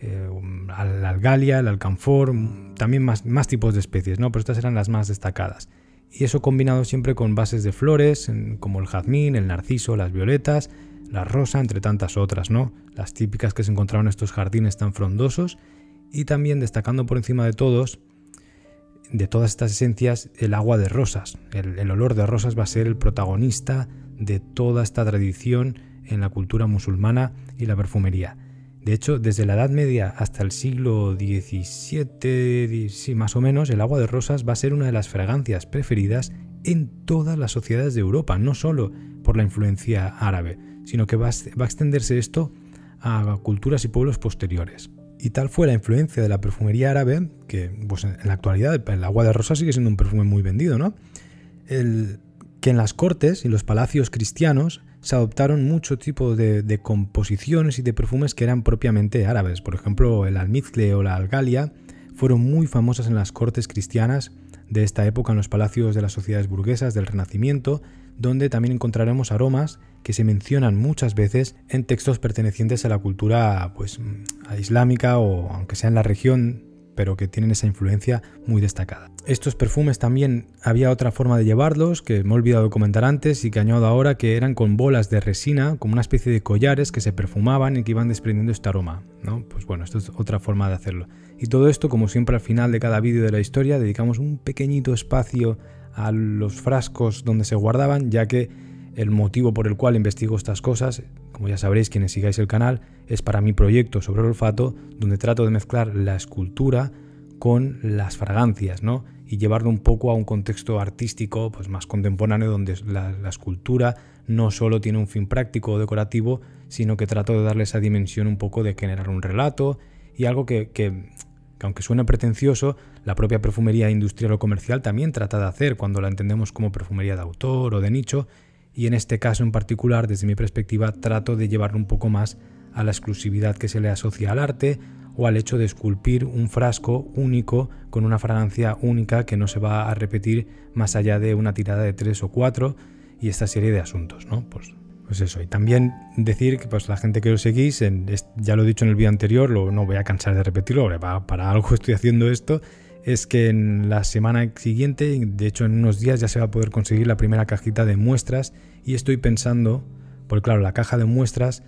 la algalia, el alcanfor, también más tipos de especies, ¿no? Pero estas eran las más destacadas. Y eso combinado siempre con bases de flores, como el jazmín, el narciso, las violetas, la rosa, entre tantas otras, ¿no? Las típicas que se encontraban en estos jardines tan frondosos. Y también destacando por encima de todas estas esencias, el agua de rosas. El olor de rosas va a ser el protagonista de toda esta tradición en la cultura musulmana y la perfumería. De hecho, desde la Edad Media hasta el siglo XVII, sí, más o menos, el agua de rosas va a ser una de las fragancias preferidas en todas las sociedades de Europa, no solo por la influencia árabe, sino que va a extenderse esto a culturas y pueblos posteriores. Y tal fue la influencia de la perfumería árabe, que pues, en la actualidad el agua de rosas sigue siendo un perfume muy vendido, ¿no? Que en las cortes y los palacios cristianos se adoptaron mucho tipo de composiciones y de perfumes que eran propiamente árabes. Por ejemplo, el almizcle o la algalia fueron muy famosas en las cortes cristianas de esta época, en los palacios de las sociedades burguesas del Renacimiento, donde también encontraremos aromas que se mencionan muchas veces en textos pertenecientes a la cultura islámica, o aunque sea en la región, pero que tienen esa influencia muy destacada. Estos perfumes también había otra forma de llevarlos, que me he olvidado de comentar antes y que añado ahora, que eran con bolas de resina, como una especie de collares que se perfumaban y que iban desprendiendo este aroma, ¿no? Pues bueno, esto es otra forma de hacerlo. Y todo esto, como siempre al final de cada vídeo de la historia, dedicamos un pequeñito espacio a los frascos donde se guardaban, ya que el motivo por el cual investigo estas cosas, como ya sabréis quienes sigáis el canal, es para mi proyecto sobre el olfato, donde trato de mezclar la escultura con las fragancias, ¿no? Y llevarlo un poco a un contexto artístico pues más contemporáneo, donde la escultura no solo tiene un fin práctico o decorativo, sino que trato de darle esa dimensión un poco de generar un relato y algo que aunque suene pretencioso, la propia perfumería industrial o comercial también trata de hacer cuando la entendemos como perfumería de autor o de nicho, y en este caso en particular, desde mi perspectiva, trato de llevarlo un poco más a la exclusividad que se le asocia al arte o al hecho de esculpir un frasco único con una fragancia única que no se va a repetir más allá de una tirada de 3 o 4 y esta serie de asuntos, ¿no? Pues eso, y también decir que pues la gente que lo seguís, ya lo he dicho en el vídeo anterior, no voy a cansar de repetirlo, para algo estoy haciendo esto, es que en la semana siguiente, de hecho en unos días ya se va a poder conseguir la primera cajita de muestras y estoy pensando, porque claro, la caja de muestras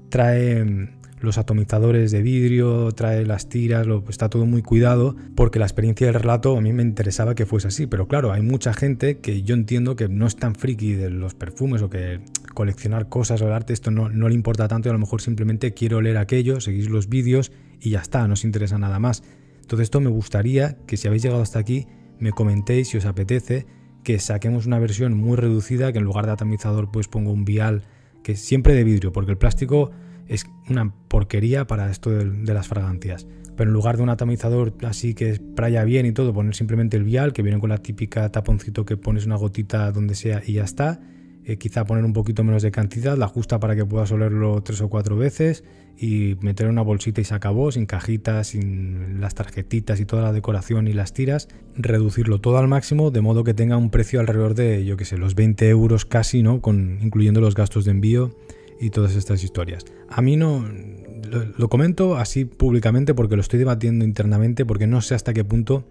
trae los atomizadores de vidrio, trae las tiras, está todo muy cuidado, porque la experiencia del relato a mí me interesaba que fuese así, pero claro, hay mucha gente que yo entiendo que no es tan friki de los perfumes o que coleccionar cosas o el arte esto no le importa tanto y a lo mejor simplemente quiero leer aquello, seguís los vídeos y ya está, no os interesa nada más. Entonces esto me gustaría que si habéis llegado hasta aquí me comentéis si os apetece que saquemos una versión muy reducida, que en lugar de atomizador pues pongo un vial que siempre de vidrio, porque el plástico es una porquería para esto de las fragancias. Pero en lugar de un atomizador así que spraya bien y todo, poner simplemente el vial, que viene con la típica taponcito que pones una gotita donde sea y ya está. Quizá poner un poquito menos de cantidad, la justa para que puedas olerlo 3 o 4 veces y meter en una bolsita y se acabó, sin cajitas, sin las tarjetitas y toda la decoración y las tiras. Reducirlo todo al máximo de modo que tenga un precio alrededor de, yo qué sé, los 20 euros casi, ¿no? Incluyendo los gastos de envío y todas estas historias. A mí no lo comento así públicamente porque lo estoy debatiendo internamente, porque no sé hasta qué punto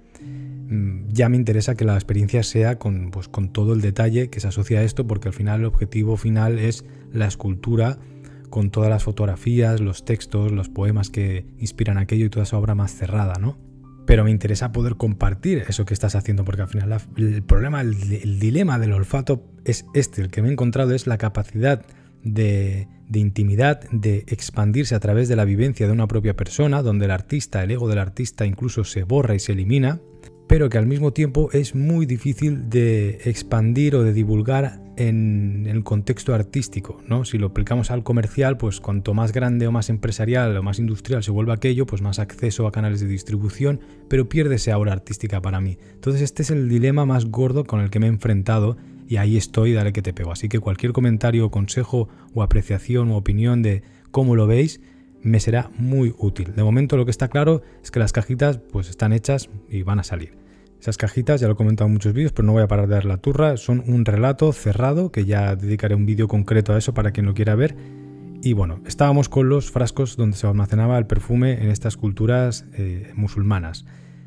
ya me interesa que la experiencia sea con todo el detalle que se asocia a esto, porque al final el objetivo final es la escultura con todas las fotografías, los textos, los poemas que inspiran aquello y toda esa obra más cerrada, ¿no? Pero me interesa poder compartir eso que estás haciendo, porque al final el problema, el dilema del olfato es el que me he encontrado, es la capacidad de intimidad, de expandirse a través de la vivencia de una propia persona, donde el ego del artista incluso se borra y se elimina, pero que al mismo tiempo es muy difícil de expandir o de divulgar en el contexto artístico, ¿no? Si lo aplicamos al comercial, pues cuanto más grande o más empresarial o más industrial se vuelva aquello, pues más acceso a canales de distribución, pero pierde esa aura artística para mí. Entonces este es el dilema más gordo con el que me he enfrentado y ahí estoy, dale que te pego. Así que cualquier comentario, consejo o apreciación u opinión de cómo lo veis me será muy útil. De momento lo que está claro es que las cajitas pues están hechas y van a salir. Esas cajitas, ya lo he comentado en muchos vídeos, pero no voy a parar de dar la turra, son un relato cerrado, que ya dedicaré un vídeo concreto a eso para quien lo quiera ver. Y bueno, estábamos con los frascos donde se almacenaba el perfume en estas culturas musulmanas.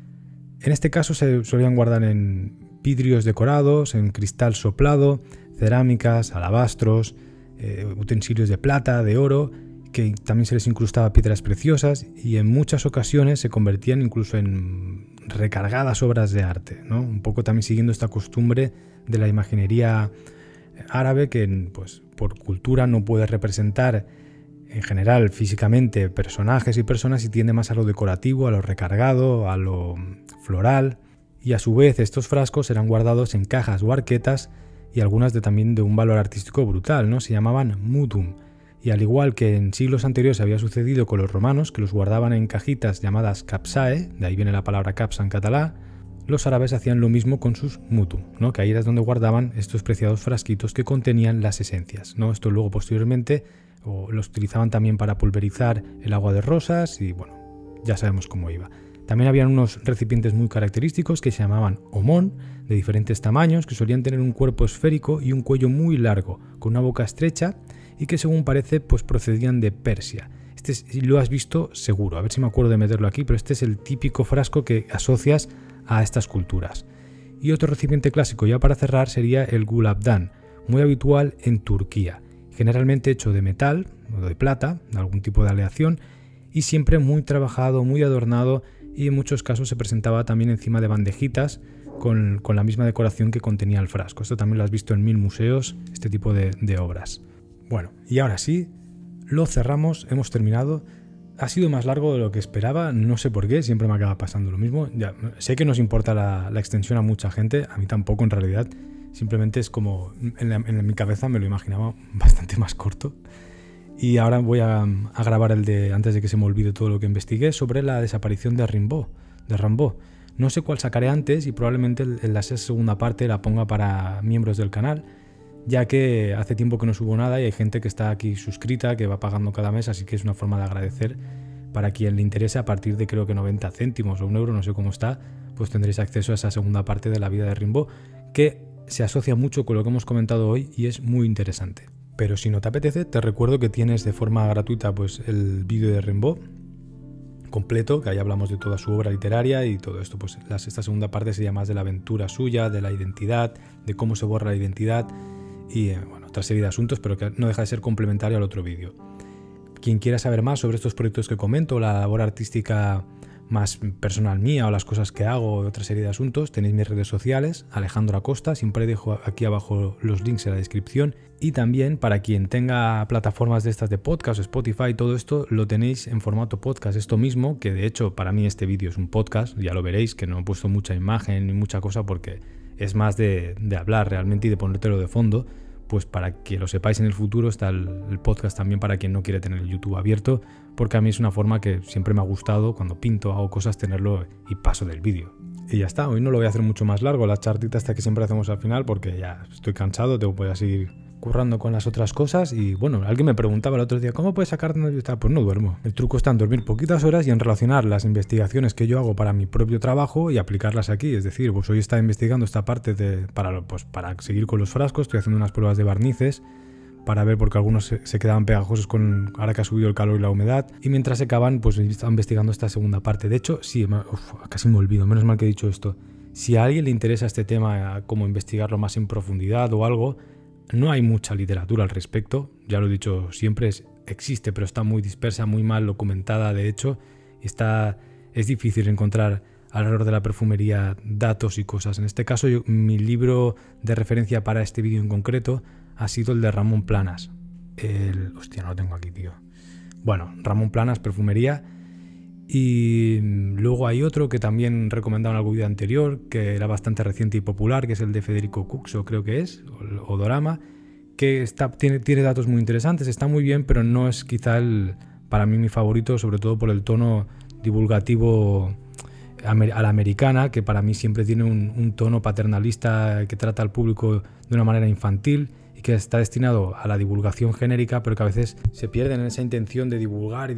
En este caso se solían guardar en vidrios decorados, en cristal soplado, cerámicas, alabastros, utensilios de plata, de oro, que también se les incrustaba piedras preciosas y en muchas ocasiones se convertían incluso en recargadas obras de arte, ¿no? Un poco también siguiendo esta costumbre de la imaginería árabe que pues, por cultura no puede representar en general físicamente personajes y personas y tiende más a lo decorativo, a lo recargado, a lo floral, y a su vez estos frascos eran guardados en cajas o arquetas y algunas también de un valor artístico brutal, ¿no? Se llamaban mudum. Y al igual que en siglos anteriores había sucedido con los romanos, que los guardaban en cajitas llamadas capsae, de ahí viene la palabra capsa en catalán, los árabes hacían lo mismo con sus mutum, ¿no? Que ahí era donde guardaban estos preciados frasquitos que contenían las esencias, ¿no? Esto luego posteriormente los utilizaban también para pulverizar el agua de rosas y bueno, ya sabemos cómo iba. También habían unos recipientes muy característicos que se llamaban omón, de diferentes tamaños, que solían tener un cuerpo esférico y un cuello muy largo, con una boca estrecha, y que según parece pues procedían de Persia. Lo has visto seguro, a ver si me acuerdo de meterlo aquí, pero este es el típico frasco que asocias a estas culturas. Y otro recipiente clásico ya para cerrar sería el gulabdan, muy habitual en Turquía, generalmente hecho de metal o de plata, de algún tipo de aleación, y siempre muy trabajado, muy adornado, y en muchos casos se presentaba también encima de bandejitas con la misma decoración que contenía el frasco. Esto también lo has visto en 1000 museos, este tipo de obras. Bueno, y ahora sí, Lo cerramos, hemos terminado. Ha sido más largo de lo que esperaba, no sé por qué, siempre me acaba pasando lo mismo. Ya, sé que nos importa la extensión a mucha gente, a mí tampoco en realidad. Simplemente es como, en mi cabeza me lo imaginaba bastante más corto. Y ahora voy a grabar el de, antes de que se me olvide todo lo que investigué, sobre la desaparición de Rimbaud. No sé cuál sacaré antes y probablemente la segunda parte la ponga para miembros del canal, ya que hace tiempo que no subo nada y hay gente que está aquí suscrita, que va pagando cada mes, así que es una forma de agradecer para quien le interese. A partir de creo que 90 céntimos o €1, no sé cómo está, pues tendréis acceso a esa segunda parte de la vida de Rimbaud, que se asocia mucho con lo que hemos comentado hoy y es muy interesante. Pero si no te apetece, te recuerdo que tienes de forma gratuita pues el vídeo de Rimbaud completo, que ahí hablamos de toda su obra literaria y todo esto. Pues esta segunda parte sería más de la aventura suya, de la identidad, de cómo se borra la identidad y bueno, otra serie de asuntos, pero que no deja de ser complementario al otro vídeo. Quien quiera saber más sobre estos proyectos que comento, la labor artística más personal mía o las cosas que hago, otra serie de asuntos, tenéis mis redes sociales, Alejandro Acosta, siempre dejo aquí abajo los links en la descripción, y también para quien tenga plataformas de estas de podcast o Spotify, todo esto lo tenéis en formato podcast, esto mismo, que de hecho para mí este vídeo es un podcast, ya lo veréis, que no he puesto mucha imagen ni mucha cosa porque es más de hablar realmente y de ponértelo de fondo. Pues para que lo sepáis en el futuro está el podcast también para quien no quiere tener el YouTube abierto, porque a mí es una forma que siempre me ha gustado cuando pinto, hago cosas, tenerlo y paso del vídeo. Y ya está, hoy no lo voy a hacer mucho más largo, la chartita hasta que siempre hacemos al final, porque ya estoy cansado, voy a seguir currando con las otras cosas. Y bueno, alguien me preguntaba el otro día, ¿cómo puedes sacar? Pues no duermo. El truco está en dormir poquitas horas y en relacionar las investigaciones que yo hago para mi propio trabajo y aplicarlas aquí. Es decir, pues hoy estaba investigando esta parte para seguir con los frascos, estoy haciendo unas pruebas de barnices para ver, porque algunos se quedaban pegajosos ahora que ha subido el calor y la humedad, y mientras secaban pues estaba investigando esta segunda parte. De hecho, sí, casi me olvido, menos mal que he dicho esto. Si a alguien le interesa este tema, cómo investigarlo más en profundidad o algo, no hay mucha literatura al respecto, ya lo he dicho siempre, existe, pero está muy dispersa, muy mal documentada. De hecho, es difícil encontrar alrededor de la perfumería datos y cosas. En este caso, mi libro de referencia para este vídeo en concreto ha sido el de Ramón Planas. Hostia, no lo tengo aquí, tío. Bueno, Ramón Planas, perfumería. Y luego hay otro que también recomendaba en algún vídeo anterior, que era bastante reciente y popular, que es el de Federico Cuxo, creo que es, o Dorama, que tiene datos muy interesantes, está muy bien, pero no es quizá para mí mi favorito, sobre todo por el tono divulgativo a la americana, que para mí siempre tiene un tono paternalista que trata al público de una manera infantil y que está destinado a la divulgación genérica, pero que a veces se pierden en esa intención de divulgar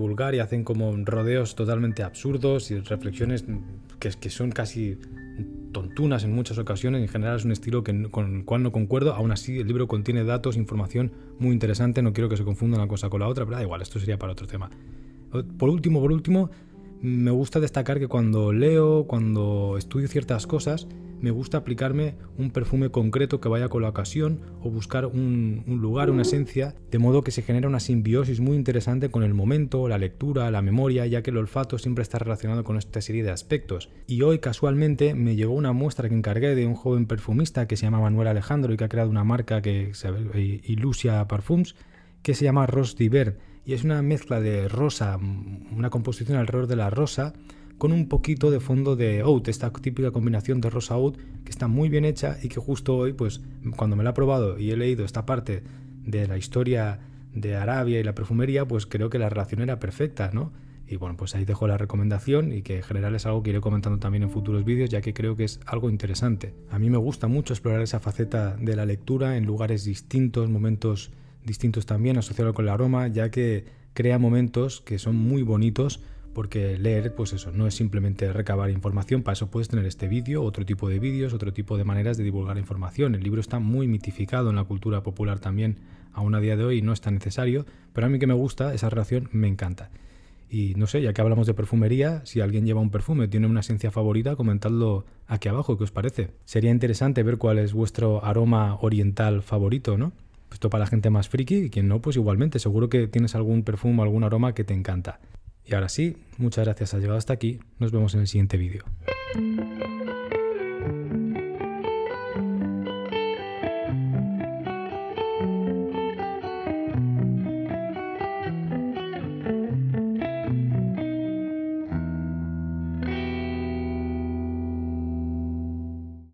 y hacen como rodeos totalmente absurdos y reflexiones que son casi tontunas en muchas ocasiones. En general es un estilo con el cual no concuerdo. Aún así, el libro contiene datos, información muy interesante, no quiero que se confunda una cosa con la otra, pero da igual, esto sería para otro tema. Por último, me gusta destacar que cuando leo, cuando estudio ciertas cosas, me gusta aplicarme un perfume concreto que vaya con la ocasión o buscar un lugar, una esencia, de modo que se genera una simbiosis muy interesante con el momento, la lectura, la memoria, ya que el olfato siempre está relacionado con esta serie de aspectos. Y hoy casualmente me llegó una muestra que encargué de un joven perfumista que se llama Manuel Alejandro y que ha creado una marca que se llama Ilusia Parfums, que se llama Rose d'Hiver, y es una mezcla de rosa, una composición alrededor de la rosa, con un poquito de fondo de oud, esta típica combinación de rosa oud que está muy bien hecha y que justo hoy, pues cuando me la he probado y he leído esta parte de la historia de Arabia y la perfumería, pues creo que la relación era perfecta, ¿no? Y bueno, pues ahí dejo la recomendación y que en general es algo que iré comentando también en futuros vídeos, ya que creo que es algo interesante. A mí me gusta mucho explorar esa faceta de la lectura en lugares distintos, momentos distintos también, asociado con el aroma, ya que crea momentos que son muy bonitos, porque leer, pues eso, no es simplemente recabar información. Para eso puedes tener este vídeo, otro tipo de vídeos, otro tipo de maneras de divulgar información. El libro está muy mitificado en la cultura popular también, aún a día de hoy no es tan necesario, pero a mí que me gusta, esa relación me encanta. Y no sé, ya que hablamos de perfumería, si alguien lleva un perfume o tiene una esencia favorita, comentadlo aquí abajo, ¿qué os parece? Sería interesante ver cuál es vuestro aroma oriental favorito, ¿no? Esto para la gente más friki, y quien no, pues igualmente, seguro que tienes algún perfume, algún aroma que te encanta. Y ahora sí, muchas gracias, has llegado hasta aquí, nos vemos en el siguiente vídeo.